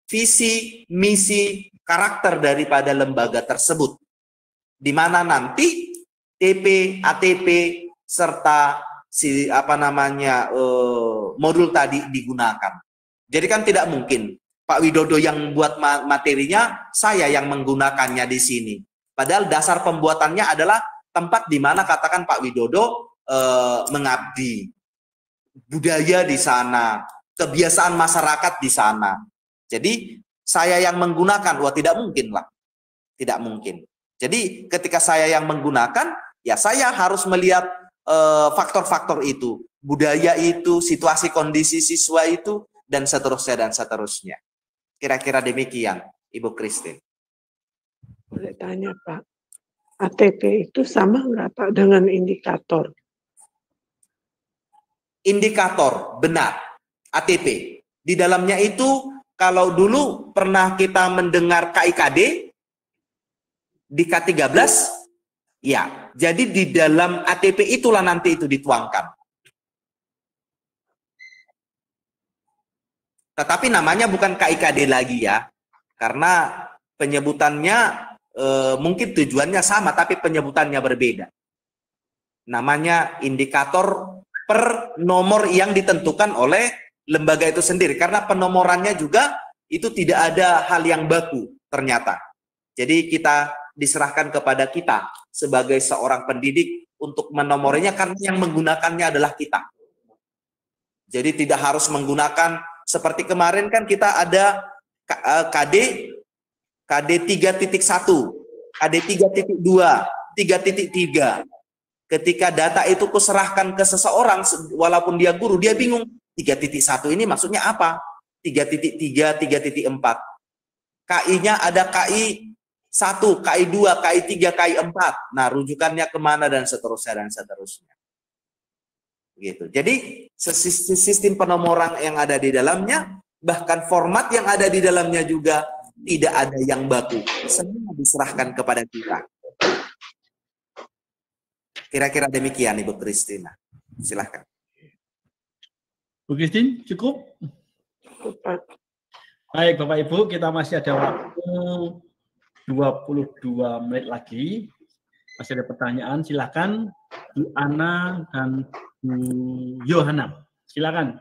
visi, misi, karakter daripada lembaga tersebut. Di mana nanti TP, ATP, serta modul tadi digunakan. Jadi kan tidak mungkin Pak Widodo yang buat materinya, saya yang menggunakannya di sini. Padahal dasar pembuatannya adalah tempat di mana katakan Pak Widodo mengabdi. Budaya di sana, kebiasaan masyarakat di sana. Jadi saya yang menggunakan, wah tidak mungkin lah. Tidak mungkin. Jadi ketika saya yang menggunakan, ya saya harus melihat faktor-faktor itu. Budaya itu, situasi kondisi siswa itu, dan seterusnya dan seterusnya. Kira-kira demikian, Ibu Christine. Boleh tanya Pak, ATP itu sama nggak Pak dengan indikator? Indikator, benar. ATP. Di dalamnya itu, kalau dulu pernah kita mendengar KIKD, di K13, ya. Jadi di dalam ATP itulah nanti itu dituangkan. Tetapi namanya bukan KIKD lagi ya. Karena penyebutannya mungkin tujuannya sama, tapi penyebutannya berbeda. Namanya indikator per nomor yang ditentukan oleh lembaga itu sendiri. Karena penomorannya juga itu tidak ada hal yang baku ternyata. Jadi kita diserahkan kepada kita sebagai seorang pendidik untuk menomorinya karena yang menggunakannya adalah kita. Jadi tidak harus menggunakan seperti kemarin kan kita ada KD 3.1, KD 3.2, 3.3. Ketika data itu kuserahkan ke seseorang, walaupun dia guru, dia bingung. 3.1 ini maksudnya apa? 3.3, 3.4. KI-nya ada KI 1, KI 2, KI 3, KI 4. Nah, rujukannya kemana dan seterusnya dan seterusnya. Gitu. Jadi, sistem penomoran yang ada di dalamnya, bahkan format yang ada di dalamnya juga tidak ada yang baku. Semua diserahkan kepada kita. Kira-kira demikian, Ibu Christina. Silahkan. Bu Christine, cukup? Baik, Bapak Ibu, kita masih ada waktu 22 menit lagi. Masih ada pertanyaan, silakan Bu Ana dan Bu Yohana. Silakan.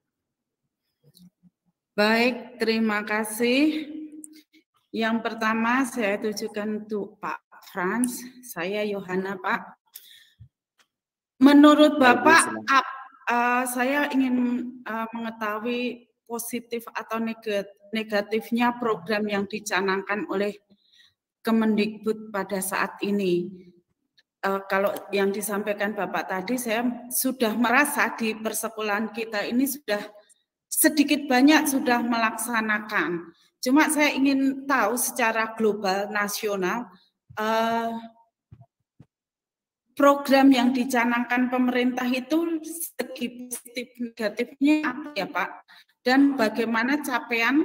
Baik, terima kasih. Yang pertama saya tujukan untuk Pak Frans, saya Yohana, Pak. Menurut Bapak, saya ingin mengetahui positif atau negatifnya program yang dicanangkan oleh Kemendikbud pada saat ini. Kalau yang disampaikan Bapak tadi, saya sudah merasa di persekolahan kita ini sudah sedikit banyak sudah melaksanakan. Cuma saya ingin tahu secara global, nasional, program yang dicanangkan pemerintah itu segi positif negatifnya apa ya Pak? Dan bagaimana capaian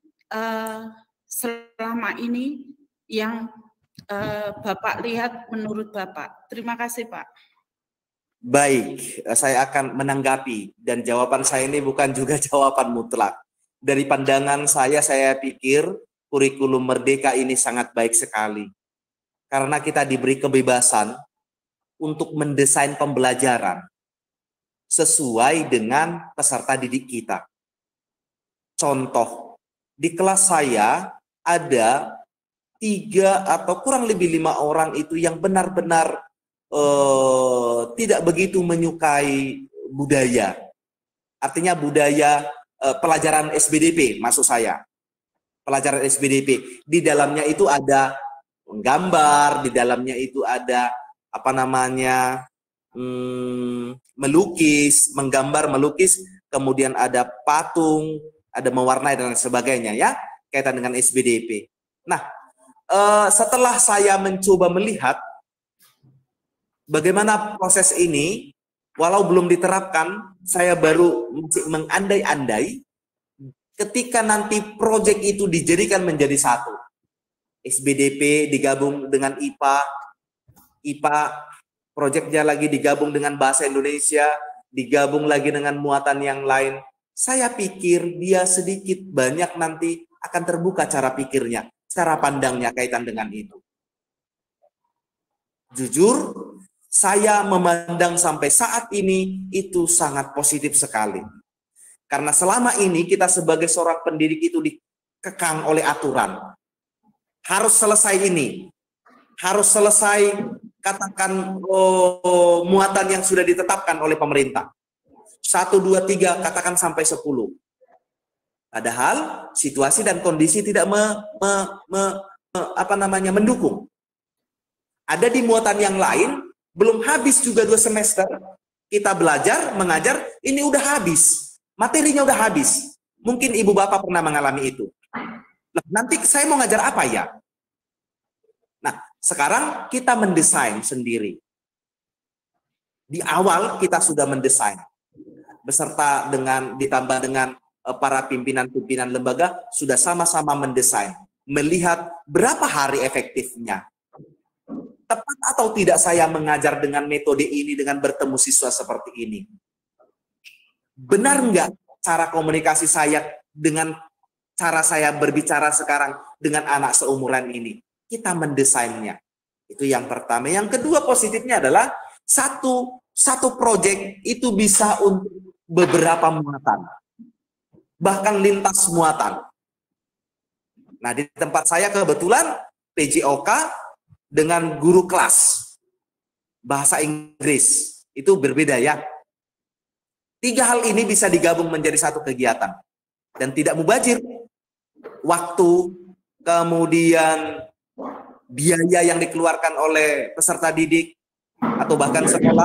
selama ini yang Bapak lihat menurut Bapak? Terima kasih Pak. Baik, saya akan menanggapi dan jawaban saya ini bukan juga jawaban mutlak. Dari pandangan saya pikir kurikulum Merdeka ini sangat baik sekali. Karena kita diberi kebebasan untuk mendesain pembelajaran sesuai dengan peserta didik kita. Contoh, di kelas saya ada 3 atau kurang lebih 5 orang itu yang benar-benar tidak begitu menyukai budaya. Artinya budaya pelajaran SBDP, maksud saya. Pelajaran SBDP. Di dalamnya itu ada menggambar, di dalamnya itu ada melukis, menggambar, melukis, kemudian ada patung, ada mewarnai dan sebagainya ya, kaitan dengan SBDP. Nah, setelah saya mencoba melihat bagaimana proses ini, walau belum diterapkan, saya baru mengandai-andai ketika nanti proyek itu dijadikan menjadi satu. SBDP digabung dengan IPA proyeknya lagi digabung dengan bahasa Indonesia, digabung lagi dengan muatan yang lain. Saya pikir dia sedikit banyak nanti akan terbuka cara pikirnya, cara pandangnya kaitan dengan itu. Jujur, saya memandang sampai saat ini itu sangat positif sekali. Karena selama ini kita sebagai seorang pendidik itu dikekang oleh aturan. Harus selesai ini. Harus selesai katakan muatan yang sudah ditetapkan oleh pemerintah. 1, 2, 3, katakan sampai 10. Padahal situasi dan kondisi tidak mendukung. Ada di muatan yang lain, belum habis juga 2 semester, kita belajar, mengajar, ini udah habis. Materinya udah habis. Mungkin ibu bapak pernah mengalami itu. Nah, nanti saya mau ngajar apa ya? Nah, sekarang kita mendesain sendiri. Di awal kita sudah mendesain. Beserta dengan, ditambah dengan para pimpinan-pimpinan lembaga, sudah sama-sama mendesain. Melihat berapa hari efektifnya. Tepat atau tidak saya mengajar dengan metode ini, dengan bertemu siswa seperti ini? Benar nggak cara komunikasi saya dengan cara saya berbicara sekarang dengan anak seumuran ini? Kita mendesainnya. Itu yang pertama. Yang kedua positifnya adalah satu proyek itu bisa untuk beberapa muatan. Bahkan lintas muatan. Nah, di tempat saya kebetulan PJOK dengan guru kelas bahasa Inggris itu berbeda ya. 3 hal ini bisa digabung menjadi satu kegiatan dan tidak mubazir. Waktu, kemudian biaya yang dikeluarkan oleh peserta didik atau bahkan sekolah.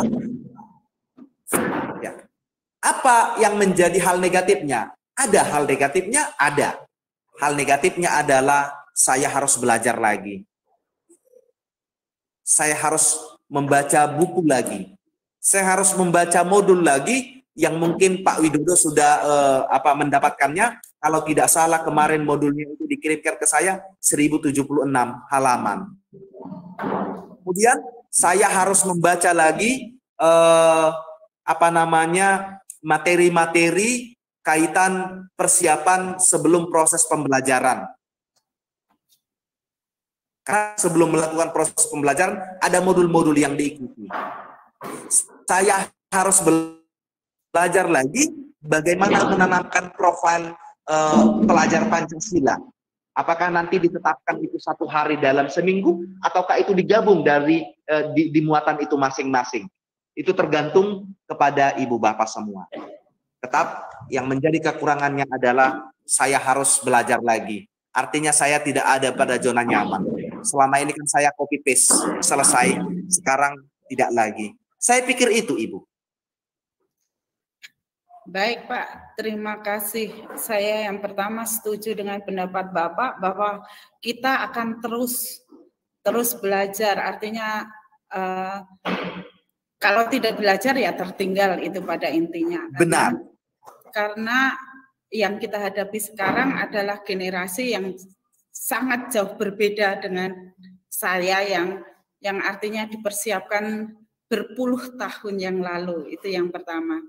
Ya. Apa yang menjadi hal negatifnya? Ada hal negatifnya, ada. Hal negatifnya adalah saya harus belajar lagi. Saya harus membaca buku lagi. Saya harus membaca modul lagi yang mungkin Pak Widodo sudah mendapatkannya. Kalau tidak salah kemarin modulnya itu dikirimkan ke saya 1076 halaman. Kemudian saya harus membaca lagi materi-materi kaitan persiapan sebelum proses pembelajaran. Karena sebelum melakukan proses pembelajaran, ada modul-modul yang diikuti. Saya harus belajar lagi bagaimana menanamkan profil pelajar Pancasila. Apakah nanti ditetapkan itu 1 hari dalam seminggu, ataukah itu digabung dari di muatan itu masing-masing. Itu tergantung kepada ibu bapak semua. Tetap yang menjadi kekurangannya adalah saya harus belajar lagi. Artinya saya tidak ada pada zona nyaman. Selama ini kan saya copy paste, selesai. Sekarang tidak lagi. Saya pikir itu, Ibu. Baik, Pak. Terima kasih. Saya yang pertama setuju dengan pendapat Bapak bahwa kita akan terus belajar. Artinya kalau tidak belajar ya tertinggal, itu pada intinya. Benar. Karena yang kita hadapi sekarang adalah generasi yang sangat jauh berbeda dengan saya yang artinya dipersiapkan berpuluh tahun yang lalu. Itu yang pertama.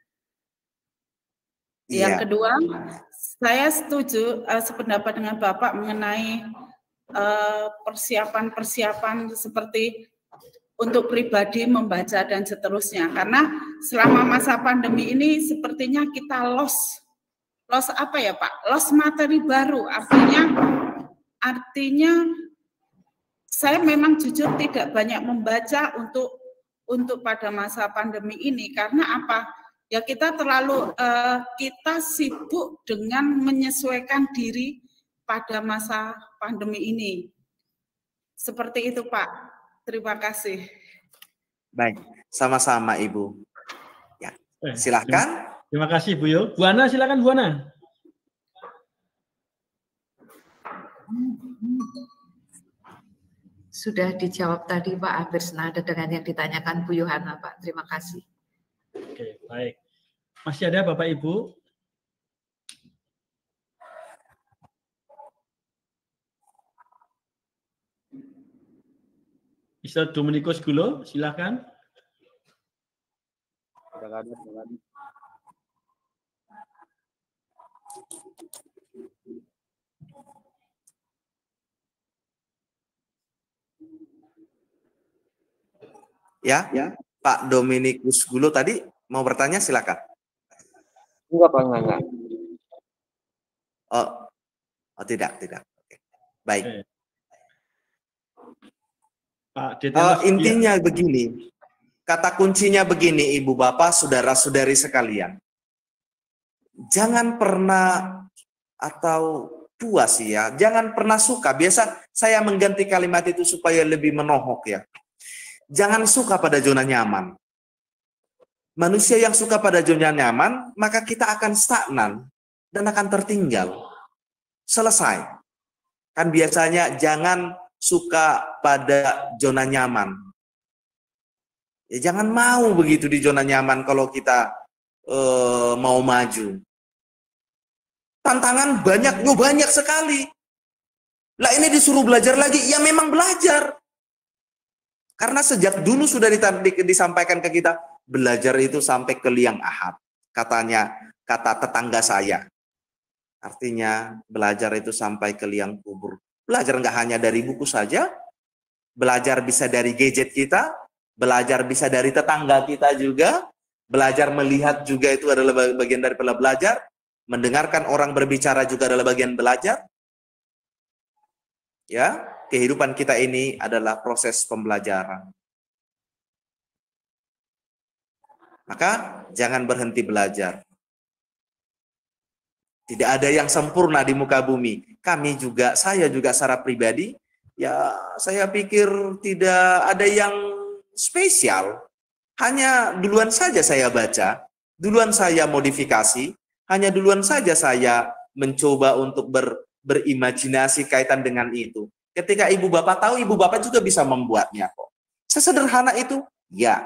Yang kedua, saya setuju sependapat dengan Bapak mengenai persiapan-persiapan seperti untuk pribadi membaca dan seterusnya. Karena selama masa pandemi ini sepertinya kita lost apa ya Pak? Lost materi baru. Artinya saya memang jujur tidak banyak membaca untuk pada masa pandemi ini. Karena apa? Ya kita kita sibuk dengan menyesuaikan diri pada masa pandemi ini. Seperti itu Pak. Terima kasih. Baik, sama-sama Ibu. Ya, silakan. Terima kasih Bu Yo. Bu Ana, silakan Bu Ana. Sudah dijawab tadi Pak, hampir senada dengan yang ditanyakan Bu Yohana Pak. Terima kasih. Oke, baik. Masih ada Bapak Ibu? Bisa Dominikus Gulo, silakan. Ya, Pak Dominikus Gulo tadi mau bertanya, silakan. Enggak, Pak, enggak. Oh, tidak. Oke. Baik. Pak Intinya begini, kata kuncinya begini, Ibu Bapak, saudara-saudari sekalian. Jangan pernah atau puas ya, jangan pernah suka. Biasa saya mengganti kalimat itu supaya lebih menohok ya. Jangan suka pada zona nyaman. Manusia yang suka pada zona nyaman, maka kita akan stagnan dan akan tertinggal. Selesai. Kan biasanya jangan suka pada zona nyaman. Ya, jangan mau begitu di zona nyaman kalau kita mau maju. Tantangan banyak sekali. Lah ini disuruh belajar lagi, ya memang belajar. Karena sejak dulu sudah disampaikan ke kita, belajar itu sampai ke liang ahad. Kata tetangga saya. Artinya belajar itu sampai ke liang kubur. Belajar nggak hanya dari buku saja, belajar bisa dari gadget kita, belajar bisa dari tetangga kita juga, belajar melihat juga itu adalah bagian dari belajar, mendengarkan orang berbicara juga adalah bagian belajar. Ya, kehidupan kita ini adalah proses pembelajaran. Maka jangan berhenti belajar. Tidak ada yang sempurna di muka bumi. Saya juga secara pribadi, ya saya pikir tidak ada yang spesial. Hanya duluan saja saya baca, duluan saya modifikasi, hanya duluan saja saya mencoba untuk berimajinasi kaitan dengan itu. Ketika ibu bapak tahu, ibu bapak juga bisa membuatnya kok. Sesederhana itu, ya.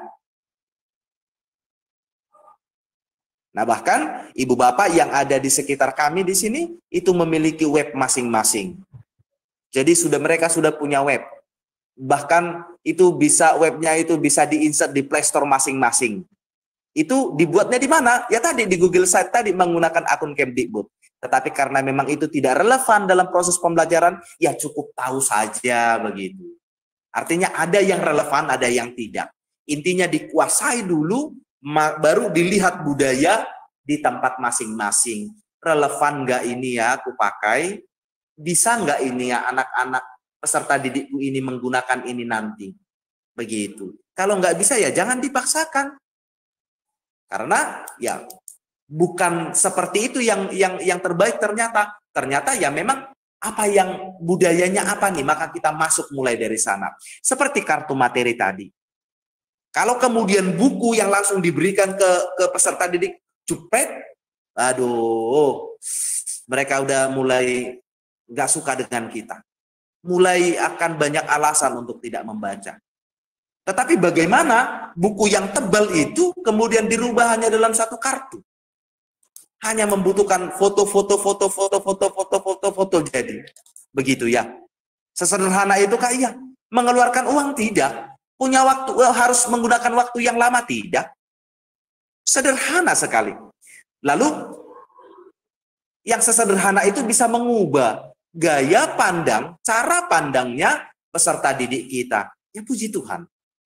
Nah, bahkan ibu bapak yang ada di sekitar kami di sini itu memiliki web masing-masing. Jadi mereka sudah punya web. Bahkan itu webnya itu bisa di-insert di Play Store masing-masing. Itu dibuatnya di mana? Ya tadi di Google Site tadi menggunakan akun Kemdikbud. Tetapi karena memang itu tidak relevan dalam proses pembelajaran, ya cukup tahu saja begitu. Artinya ada yang relevan, ada yang tidak. Intinya dikuasai dulu, baru dilihat budaya di tempat masing-masing. Relevan nggak ini ya aku pakai? Bisa nggak ini ya anak-anak peserta didikku ini menggunakan ini nanti? Begitu. Kalau nggak bisa ya jangan dipaksakan. Karena ya bukan seperti itu yang terbaik ternyata. Ternyata ya memang apa yang budayanya apa nih, maka kita masuk mulai dari sana. Seperti kartu materi tadi. Kalau kemudian buku yang langsung diberikan ke peserta didik jupret, aduh, mereka udah mulai nggak suka dengan kita. Mulai akan banyak alasan untuk tidak membaca. Tetapi bagaimana buku yang tebal itu kemudian dirubah hanya dalam satu kartu? Hanya membutuhkan foto jadi. Begitu ya. Sesederhana itu kah? Iya. Mengeluarkan uang tidak. Punya waktu, harus menggunakan waktu yang lama tidak. Sederhana sekali. Lalu yang sesederhana itu bisa mengubah gaya pandang, cara pandangnya peserta didik kita. Ya puji Tuhan.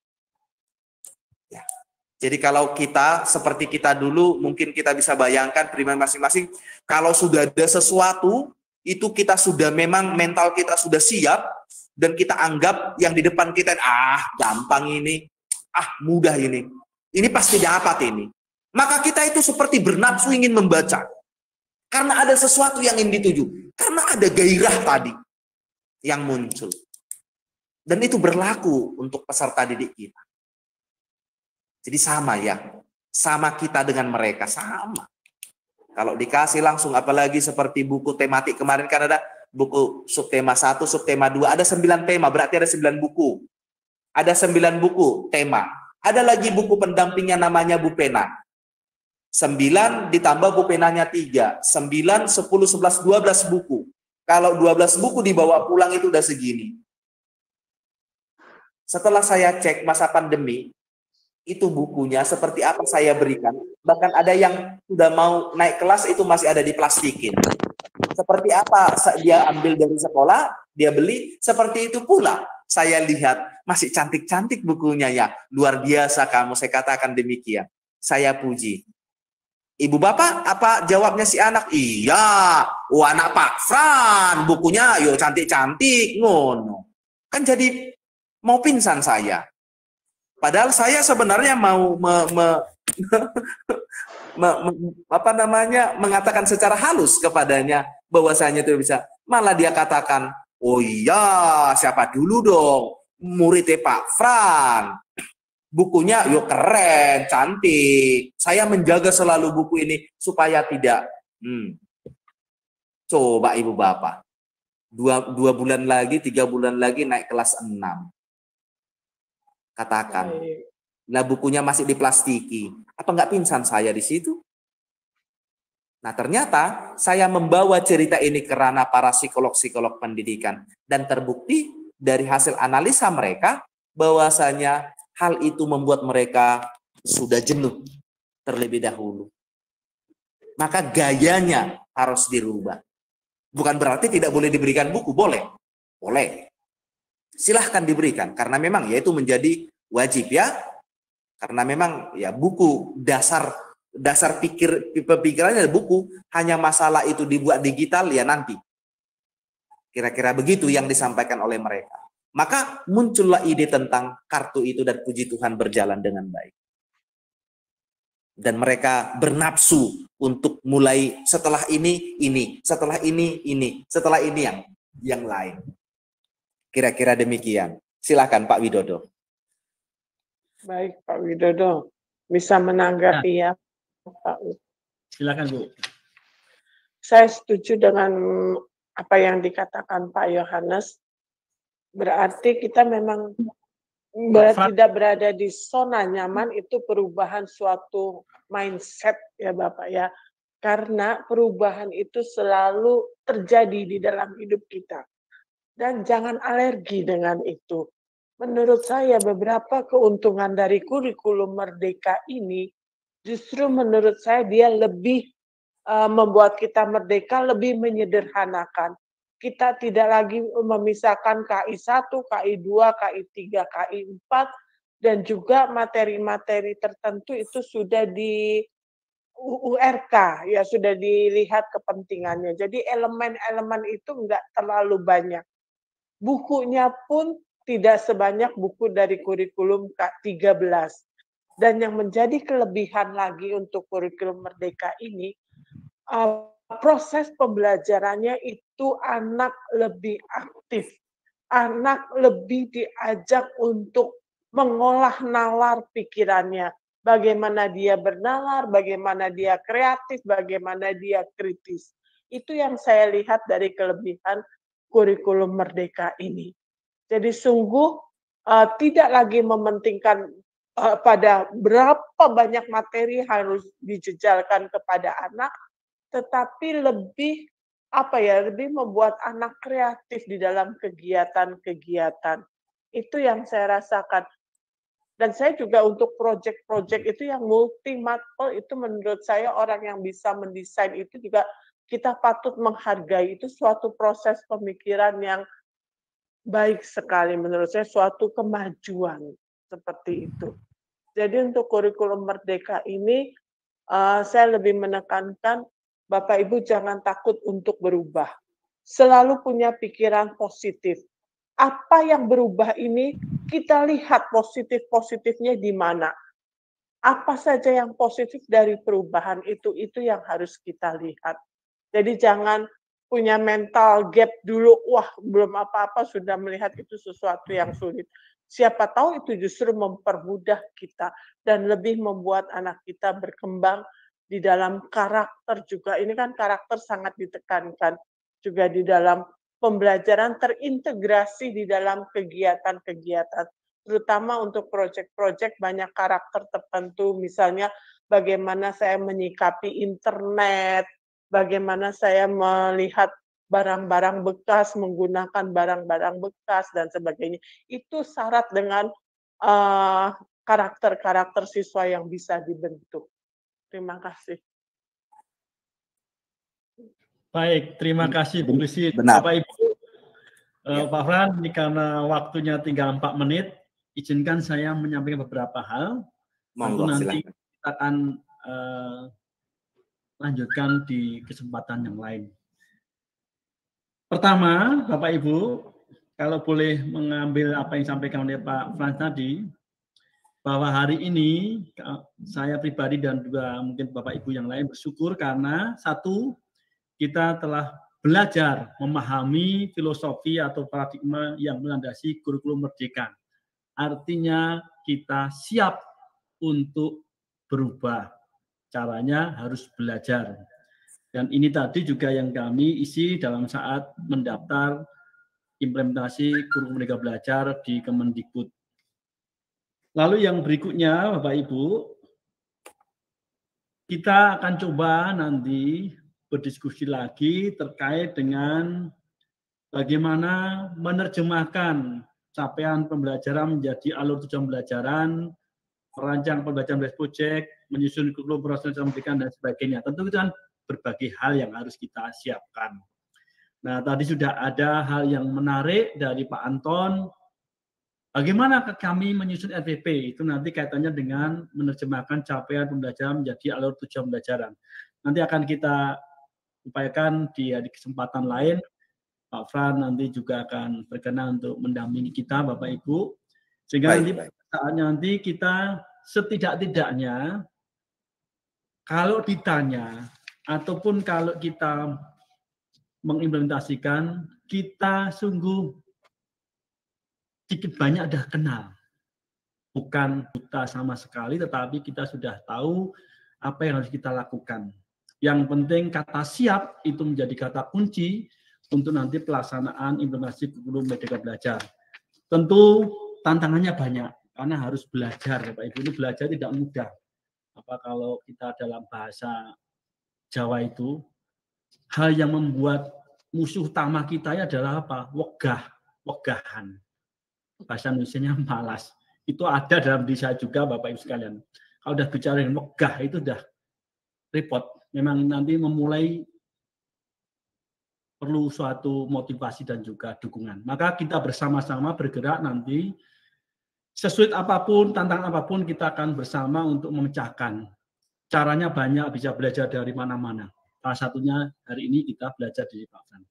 Ya. Jadi kalau kita seperti kita dulu, mungkin kita bisa bayangkan pribadi masing-masing, kalau sudah ada sesuatu, itu kita sudah memang mental kita sudah siap, dan kita anggap yang di depan kita, gampang ini, mudah ini pasti dapat ini. Maka kita itu seperti bernafsu ingin membaca. Karena ada sesuatu yang ingin dituju. Karena ada gairah tadi yang muncul. Dan itu berlaku untuk peserta didik kita. Jadi sama ya, sama kita dengan mereka, sama. Kalau dikasih langsung, apalagi seperti buku tematik kemarin kan ada buku subtema 1, subtema 2, ada 9 tema, berarti ada 9 buku. Ada 9 buku tema. Ada lagi buku pendampingnya namanya Bu Pena. 9 ditambah Bu Penanya 3. 9, 10, 11, 12 buku. Kalau 12 buku dibawa pulang itu udah segini. Setelah saya cek masa pandemi, itu bukunya seperti apa saya berikan. Bahkan ada yang sudah mau naik kelas itu masih ada diplastikin. Seperti apa dia ambil dari sekolah, dia beli, seperti itu pula saya lihat masih cantik-cantik bukunya ya. Luar biasa kamu, saya katakan demikian. Saya puji. Ibu bapak, apa jawabnya si anak? Iya, anak Pak Fran, bukunya yo cantik-cantik, ngono. Kan jadi mau pingsan saya. Padahal saya sebenarnya mau mengatakan secara halus kepadanya bahwasanya itu bisa. Malah dia katakan, oh iya, siapa dulu dong? Muridnya Pak Fran. Bukunya yuk keren, cantik. Saya menjaga selalu buku ini supaya tidak. Coba ibu bapak, 2 bulan lagi, 3 bulan lagi naik kelas 6. Katakan, lah bukunya masih diplastiki. Apa nggak pingsan saya di situ? Nah ternyata saya membawa cerita ini ke ranah para psikolog-psikolog pendidikan. Dan terbukti dari hasil analisa mereka bahwasanya hal itu membuat mereka sudah jenuh terlebih dahulu. Maka gayanya harus dirubah. Bukan berarti tidak boleh diberikan buku, boleh. Boleh. Silahkan diberikan, karena memang ya itu menjadi wajib ya. Karena memang ya buku dasar pemikirannya buku, hanya masalah itu dibuat digital ya nanti. Kira-kira begitu yang disampaikan oleh mereka. Maka muncullah ide tentang kartu itu dan puji Tuhan berjalan dengan baik. Dan mereka bernafsu untuk mulai setelah ini, setelah ini, setelah ini yang lain. Kira-kira demikian. Silakan Pak Widodo. Baik Pak Widodo, bisa menanggapi ya Pak. Silakan Bu. Saya setuju dengan apa yang dikatakan Pak Yohanes. Berarti kita memang tidak berada di zona nyaman, itu perubahan suatu mindset ya Bapak ya. Karena perubahan itu selalu terjadi di dalam hidup kita. Dan jangan alergi dengan itu. Menurut saya beberapa keuntungan dari kurikulum Merdeka ini, justru menurut saya dia lebih membuat kita merdeka, lebih menyederhanakan. Kita tidak lagi memisahkan KI 1, KI 2, KI 3, KI 4, dan juga materi-materi tertentu itu sudah di URK, ya sudah dilihat kepentingannya. Jadi elemen-elemen itu enggak terlalu banyak. Bukunya pun tidak sebanyak buku dari kurikulum 13. Dan yang menjadi kelebihan lagi untuk kurikulum Merdeka ini, proses pembelajarannya itu anak lebih aktif, anak lebih diajak untuk mengolah nalar pikirannya, bagaimana dia bernalar, bagaimana dia kreatif, bagaimana dia kritis. Itu yang saya lihat dari kelebihan kurikulum Merdeka ini. Jadi sungguh tidak lagi mementingkan pada berapa banyak materi harus dijejalkan kepada anak, tetapi lebih lebih membuat anak kreatif di dalam kegiatan-kegiatan. Itu yang saya rasakan. Dan saya juga untuk proyek-proyek itu yang multi-matpel itu menurut saya orang yang bisa mendesain itu juga kita patut menghargai. Itu suatu proses pemikiran yang baik sekali menurut saya, suatu kemajuan seperti itu. Jadi untuk kurikulum Merdeka ini saya lebih menekankan Bapak Ibu jangan takut untuk berubah. Selalu punya pikiran positif. Apa yang berubah ini kita lihat positif-positifnya di mana. Apa saja yang positif dari perubahan itu yang harus kita lihat. Jadi jangan punya mental gap dulu, wah belum apa-apa sudah melihat itu sesuatu yang sulit. Siapa tahu itu justru mempermudah kita dan lebih membuat anak kita berkembang di dalam karakter juga. Ini kan karakter sangat ditekankan juga di dalam pembelajaran terintegrasi di dalam kegiatan-kegiatan. Terutama untuk proyek-proyek banyak karakter tertentu, misalnya bagaimana saya menyikapi internet, bagaimana saya melihat barang-barang bekas, menggunakan barang-barang bekas, dan sebagainya. Itu syarat dengan karakter-karakter siswa yang bisa dibentuk. Terima kasih. Baik, terima kasih Bu Lisi. Benar. Bapak Ibu, Pak Fran, ini karena waktunya tinggal 4 menit, izinkan saya menyampaikan beberapa hal. Monggo, nanti silakan. kita akan lanjutkan di kesempatan yang lain. Pertama, Bapak Ibu, kalau boleh mengambil apa yang disampaikan oleh Pak Frans tadi, bahwa hari ini saya pribadi dan juga mungkin Bapak Ibu yang lain bersyukur karena satu, kita telah belajar memahami filosofi atau paradigma yang melandasi kurikulum merdeka. Artinya kita siap untuk berubah. Caranya harus belajar. Dan ini tadi juga yang kami isi dalam saat mendaftar implementasi kurikulum Merdeka Belajar di Kemendikbud. Lalu yang berikutnya, Bapak Ibu, kita akan coba nanti berdiskusi lagi terkait dengan bagaimana menerjemahkan capaian pembelajaran menjadi alur tujuan pembelajaran, merancang pembelajaran best project, menyusun kurikulum proses pendidikan dan sebagainya. Tentu itu kan berbagai hal yang harus kita siapkan. Nah, tadi sudah ada hal yang menarik dari Pak Anton. Bagaimana kami menyusun RPP? Itu nanti kaitannya dengan menerjemahkan capaian pembelajaran menjadi alur tujuan pembelajaran. Nanti akan kita upayakan di kesempatan lain. Pak Fran nanti juga akan berkenan untuk mendampingi kita, Bapak Ibu. Sehingga saatnya nanti kita setidak-tidaknya kalau ditanya ataupun kalau kita mengimplementasikan, kita sungguh sedikit banyak sudah kenal. Bukan buta sama sekali, tetapi kita sudah tahu apa yang harus kita lakukan. Yang penting kata siap itu menjadi kata kunci untuk nanti pelaksanaan implementasi kurikulum Merdeka Belajar. Tentu tantangannya banyak, karena harus belajar. Bapak Ibu, ini belajar tidak mudah. Apa kalau kita dalam bahasa Jawa itu, hal yang membuat musuh utama kita adalah apa? Wegahan. Bahasa Indonesianya malas. Itu ada dalam diri saya juga, Bapak Ibu sekalian. Kalau udah bicara dengan wegah itu udah repot. Memang nanti memulai perlu suatu motivasi dan juga dukungan. Maka kita bersama-sama bergerak nanti sesulit apapun, tantangan apapun kita akan bersama untuk memecahkan. Caranya banyak, bisa belajar dari mana-mana. Salah satunya hari ini kita belajar dari Pak Fran.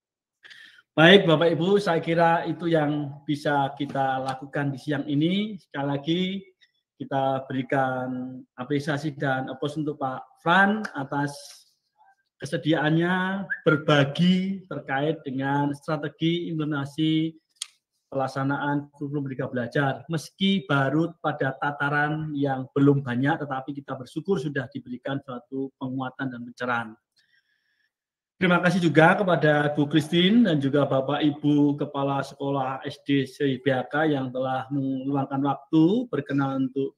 Baik Bapak Ibu, saya kira itu yang bisa kita lakukan di siang ini. Sekali lagi kita berikan apresiasi dan aplaus untuk Pak Fran atas kesediaannya berbagi terkait dengan strategi implementasi pelaksanaan kurikulum Merdeka Belajar. Meski baru pada tataran yang belum banyak, tetapi kita bersyukur sudah diberikan suatu penguatan dan pencerahan. Terima kasih juga kepada Bu Christine dan juga Bapak Ibu Kepala Sekolah SD SIBK yang telah meluangkan waktu berkenan untuk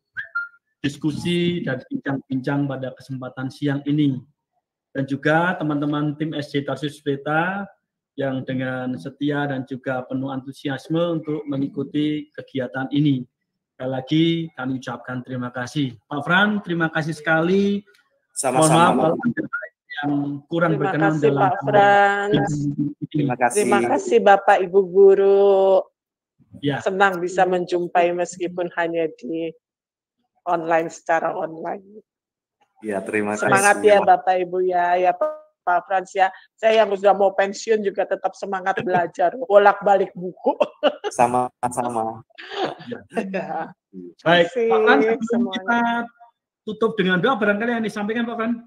diskusi dan bincang-bincang pada kesempatan siang ini. Dan juga teman-teman tim SD Tarsius Pelita yang dengan setia dan juga penuh antusiasme untuk mengikuti kegiatan ini. Sekali lagi kami ucapkan terima kasih. Pak Fran, terima kasih sekali. Sama-sama. Yang kurang berkenan dalam Pak Frans. Terima kasih. Terima kasih Bapak Ibu guru. Ya. Senang bisa menjumpai meskipun hanya di online secara online. Ya, terima kasih. Semangat ya Bapak Ibu ya Pak Frans ya. Saya yang sudah mau pensiun juga tetap semangat belajar, bolak-balik buku. Sama-sama. Ya. Baik, Pak Frans, sebelum kita tutup dengan doa barangkali yang disampaikan Pak Frans.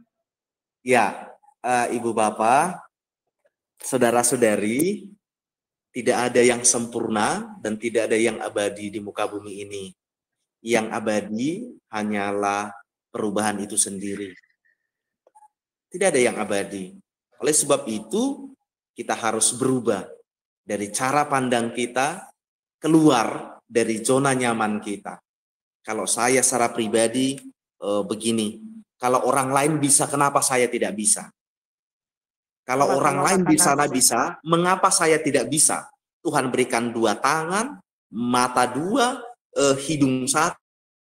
Ya, Ibu Bapak, saudara-saudari, tidak ada yang sempurna dan tidak ada yang abadi di muka bumi ini. Yang abadi hanyalah perubahan itu sendiri. Tidak ada yang abadi. Oleh sebab itu, kita harus berubah dari cara pandang kita, keluar dari zona nyaman kita. Kalau saya secara pribadi, begini, kalau orang lain bisa, kenapa saya tidak bisa? Kalau orang lain di sana bisa, mengapa saya tidak bisa? Tuhan berikan 2 tangan, mata 2, hidung 1,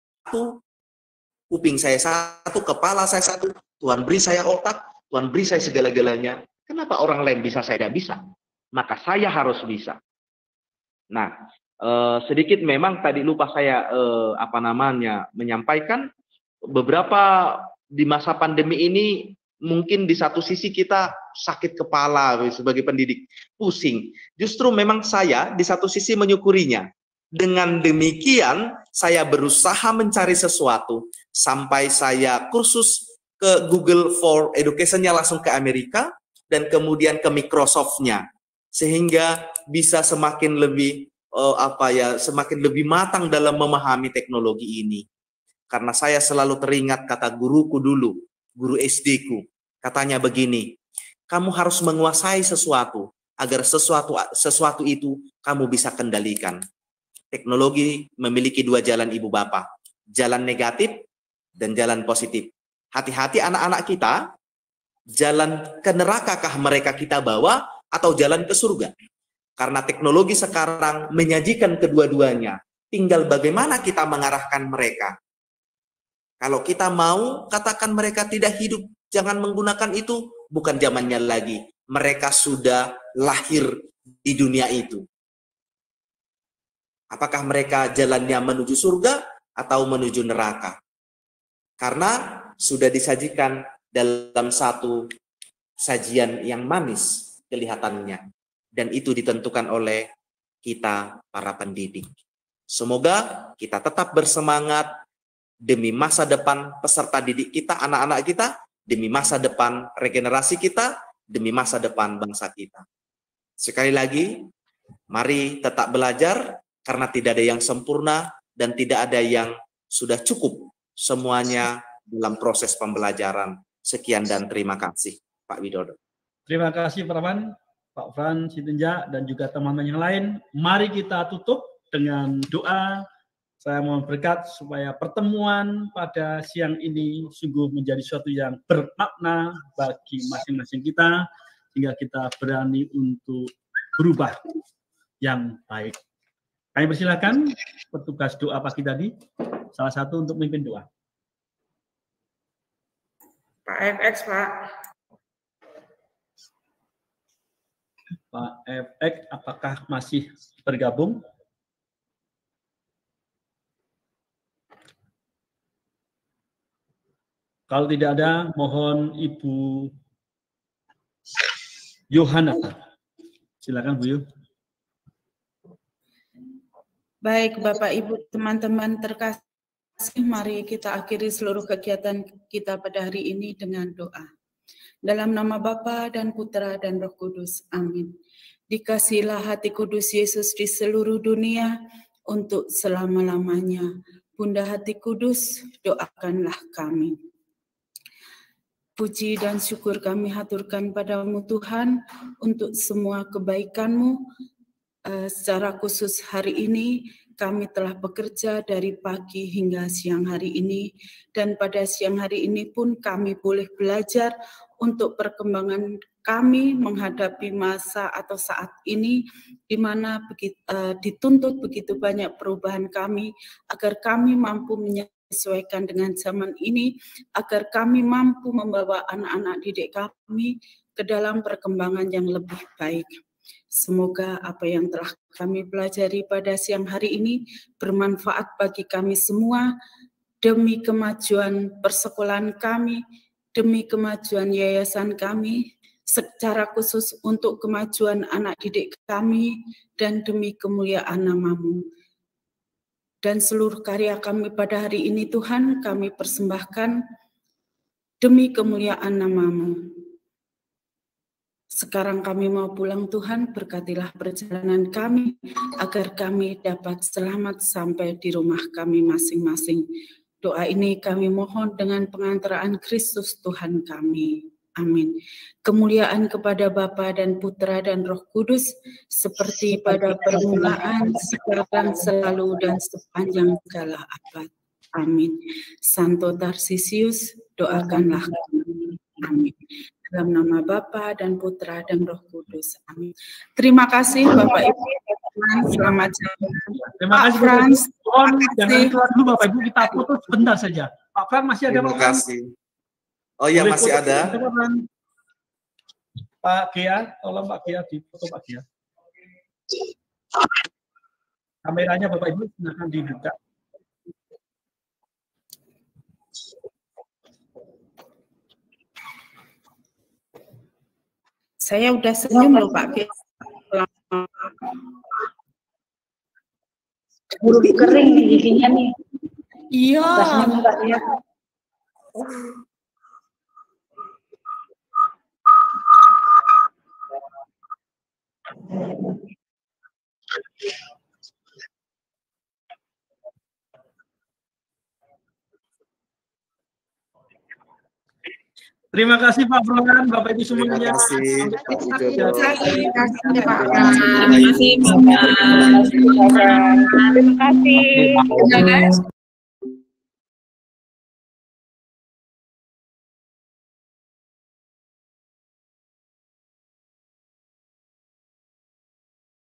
kuping saya 1, kepala saya 1. Tuhan beri saya otak, Tuhan beri saya segala-galanya. Kenapa orang lain bisa, saya tidak bisa? Maka saya harus bisa. Nah, sedikit memang tadi lupa saya menyampaikan beberapa di masa pandemi ini mungkin di satu sisi kita sakit kepala sebagai pendidik, pusing. Justru memang saya di satu sisi menyukurinya. Dengan demikian saya berusaha mencari sesuatu sampai saya kursus ke Google for Education-nya langsung ke Amerika dan kemudian ke Microsoft-nya, sehingga bisa semakin lebih semakin lebih matang dalam memahami teknologi ini. Karena saya selalu teringat kata guruku dulu, guru SD-ku, katanya begini, kamu harus menguasai sesuatu agar sesuatu itu kamu bisa kendalikan. Teknologi memiliki dua jalan ibu bapak, jalan negatif dan jalan positif. Hati-hati anak-anak kita, jalan ke nerakakah mereka kita bawa atau jalan ke surga? Karena teknologi sekarang menyajikan kedua-duanya. Tinggal bagaimana kita mengarahkan mereka. Kalau kita mau katakan mereka tidak hidup, jangan menggunakan itu, bukan zamannya lagi. Mereka sudah lahir di dunia itu. Apakah mereka jalannya menuju surga atau menuju neraka? Karena sudah disajikan dalam satu sajian yang manis kelihatannya. Dan itu ditentukan oleh kita para pendidik. Semoga kita tetap bersemangat demi masa depan peserta didik kita, anak-anak kita, demi masa depan regenerasi kita, demi masa depan bangsa kita. Sekali lagi, mari tetap belajar karena tidak ada yang sempurna dan tidak ada yang sudah cukup. Semuanya dalam proses pembelajaran. Sekian dan terima kasih, Pak Widodo. Terima kasih Pak Fran Sitinja dan juga teman-teman yang lain. Mari kita tutup dengan doa. Saya mohon berkat supaya pertemuan pada siang ini sungguh menjadi sesuatu yang bermakna bagi masing-masing kita, sehingga kita berani untuk berubah yang baik. Kami persilakan petugas doa pagi tadi, salah satu untuk memimpin doa. Pak FX, Pak. Pak FX, apakah masih bergabung? Kalau tidak ada, mohon Ibu Yohana. Silakan Bu Yu. Baik, Bapak, Ibu, teman-teman terkasih, mari kita akhiri seluruh kegiatan kita pada hari ini dengan doa. Dalam nama Bapa dan Putra dan Roh Kudus. Amin. Dikasihilah hati kudus Yesus di seluruh dunia untuk selama-lamanya. Bunda hati kudus, doakanlah kami. Puji dan syukur kami haturkan padamu Tuhan untuk semua kebaikan-Mu. Secara khusus hari ini kami telah bekerja dari pagi hingga siang hari ini, dan pada siang hari ini pun kami boleh belajar untuk perkembangan kami menghadapi masa atau saat ini di mana dituntut begitu banyak perubahan kami, agar kami mampu menyesuaikan dengan zaman ini, agar kami mampu membawa anak-anak didik kami ke dalam perkembangan yang lebih baik. Semoga apa yang telah kami pelajari pada siang hari ini bermanfaat bagi kami semua, demi kemajuan persekolahan kami, demi kemajuan yayasan kami, secara khusus untuk kemajuan anak didik kami, dan demi kemuliaan nama-Mu. Dan seluruh karya kami pada hari ini Tuhan kami persembahkan demi kemuliaan nama-Mu. Sekarang kami mau pulang Tuhan, berkatilah perjalanan kami, agar kami dapat selamat sampai di rumah kami masing-masing. Doa ini kami mohon dengan pengantaraan Kristus Tuhan kami. Amin. Kemuliaan kepada Bapa dan Putra dan Roh Kudus, seperti pada permulaan, sekarang, selalu, dan sepanjang segala abad. Amin. Santo Tarsisius, doakanlah kami. Amin. Dalam nama Bapa dan Putra dan Roh Kudus. Amin. Terima kasih Bapak Ibu. Selamat jalan. Terima kasih Frans. Jangan keluar dulu Bapak Ibu, kita foto sebentar saja. Pak Frans masih ada. Terima kasih. Oh iya, masih ada. Pak Gia, tolong Pak Gia di foto Pak Gia. Kameranya Bapak Ibu silakan dibuka. Saya udah senyum loh Pak. Buru kering nih giginya nih. Iya. Ya. Terima kasih Pak Fran, Bapak Ibu semuanya. Terima kasih Pak Wijoyo. Terima kasih. Terima kasih.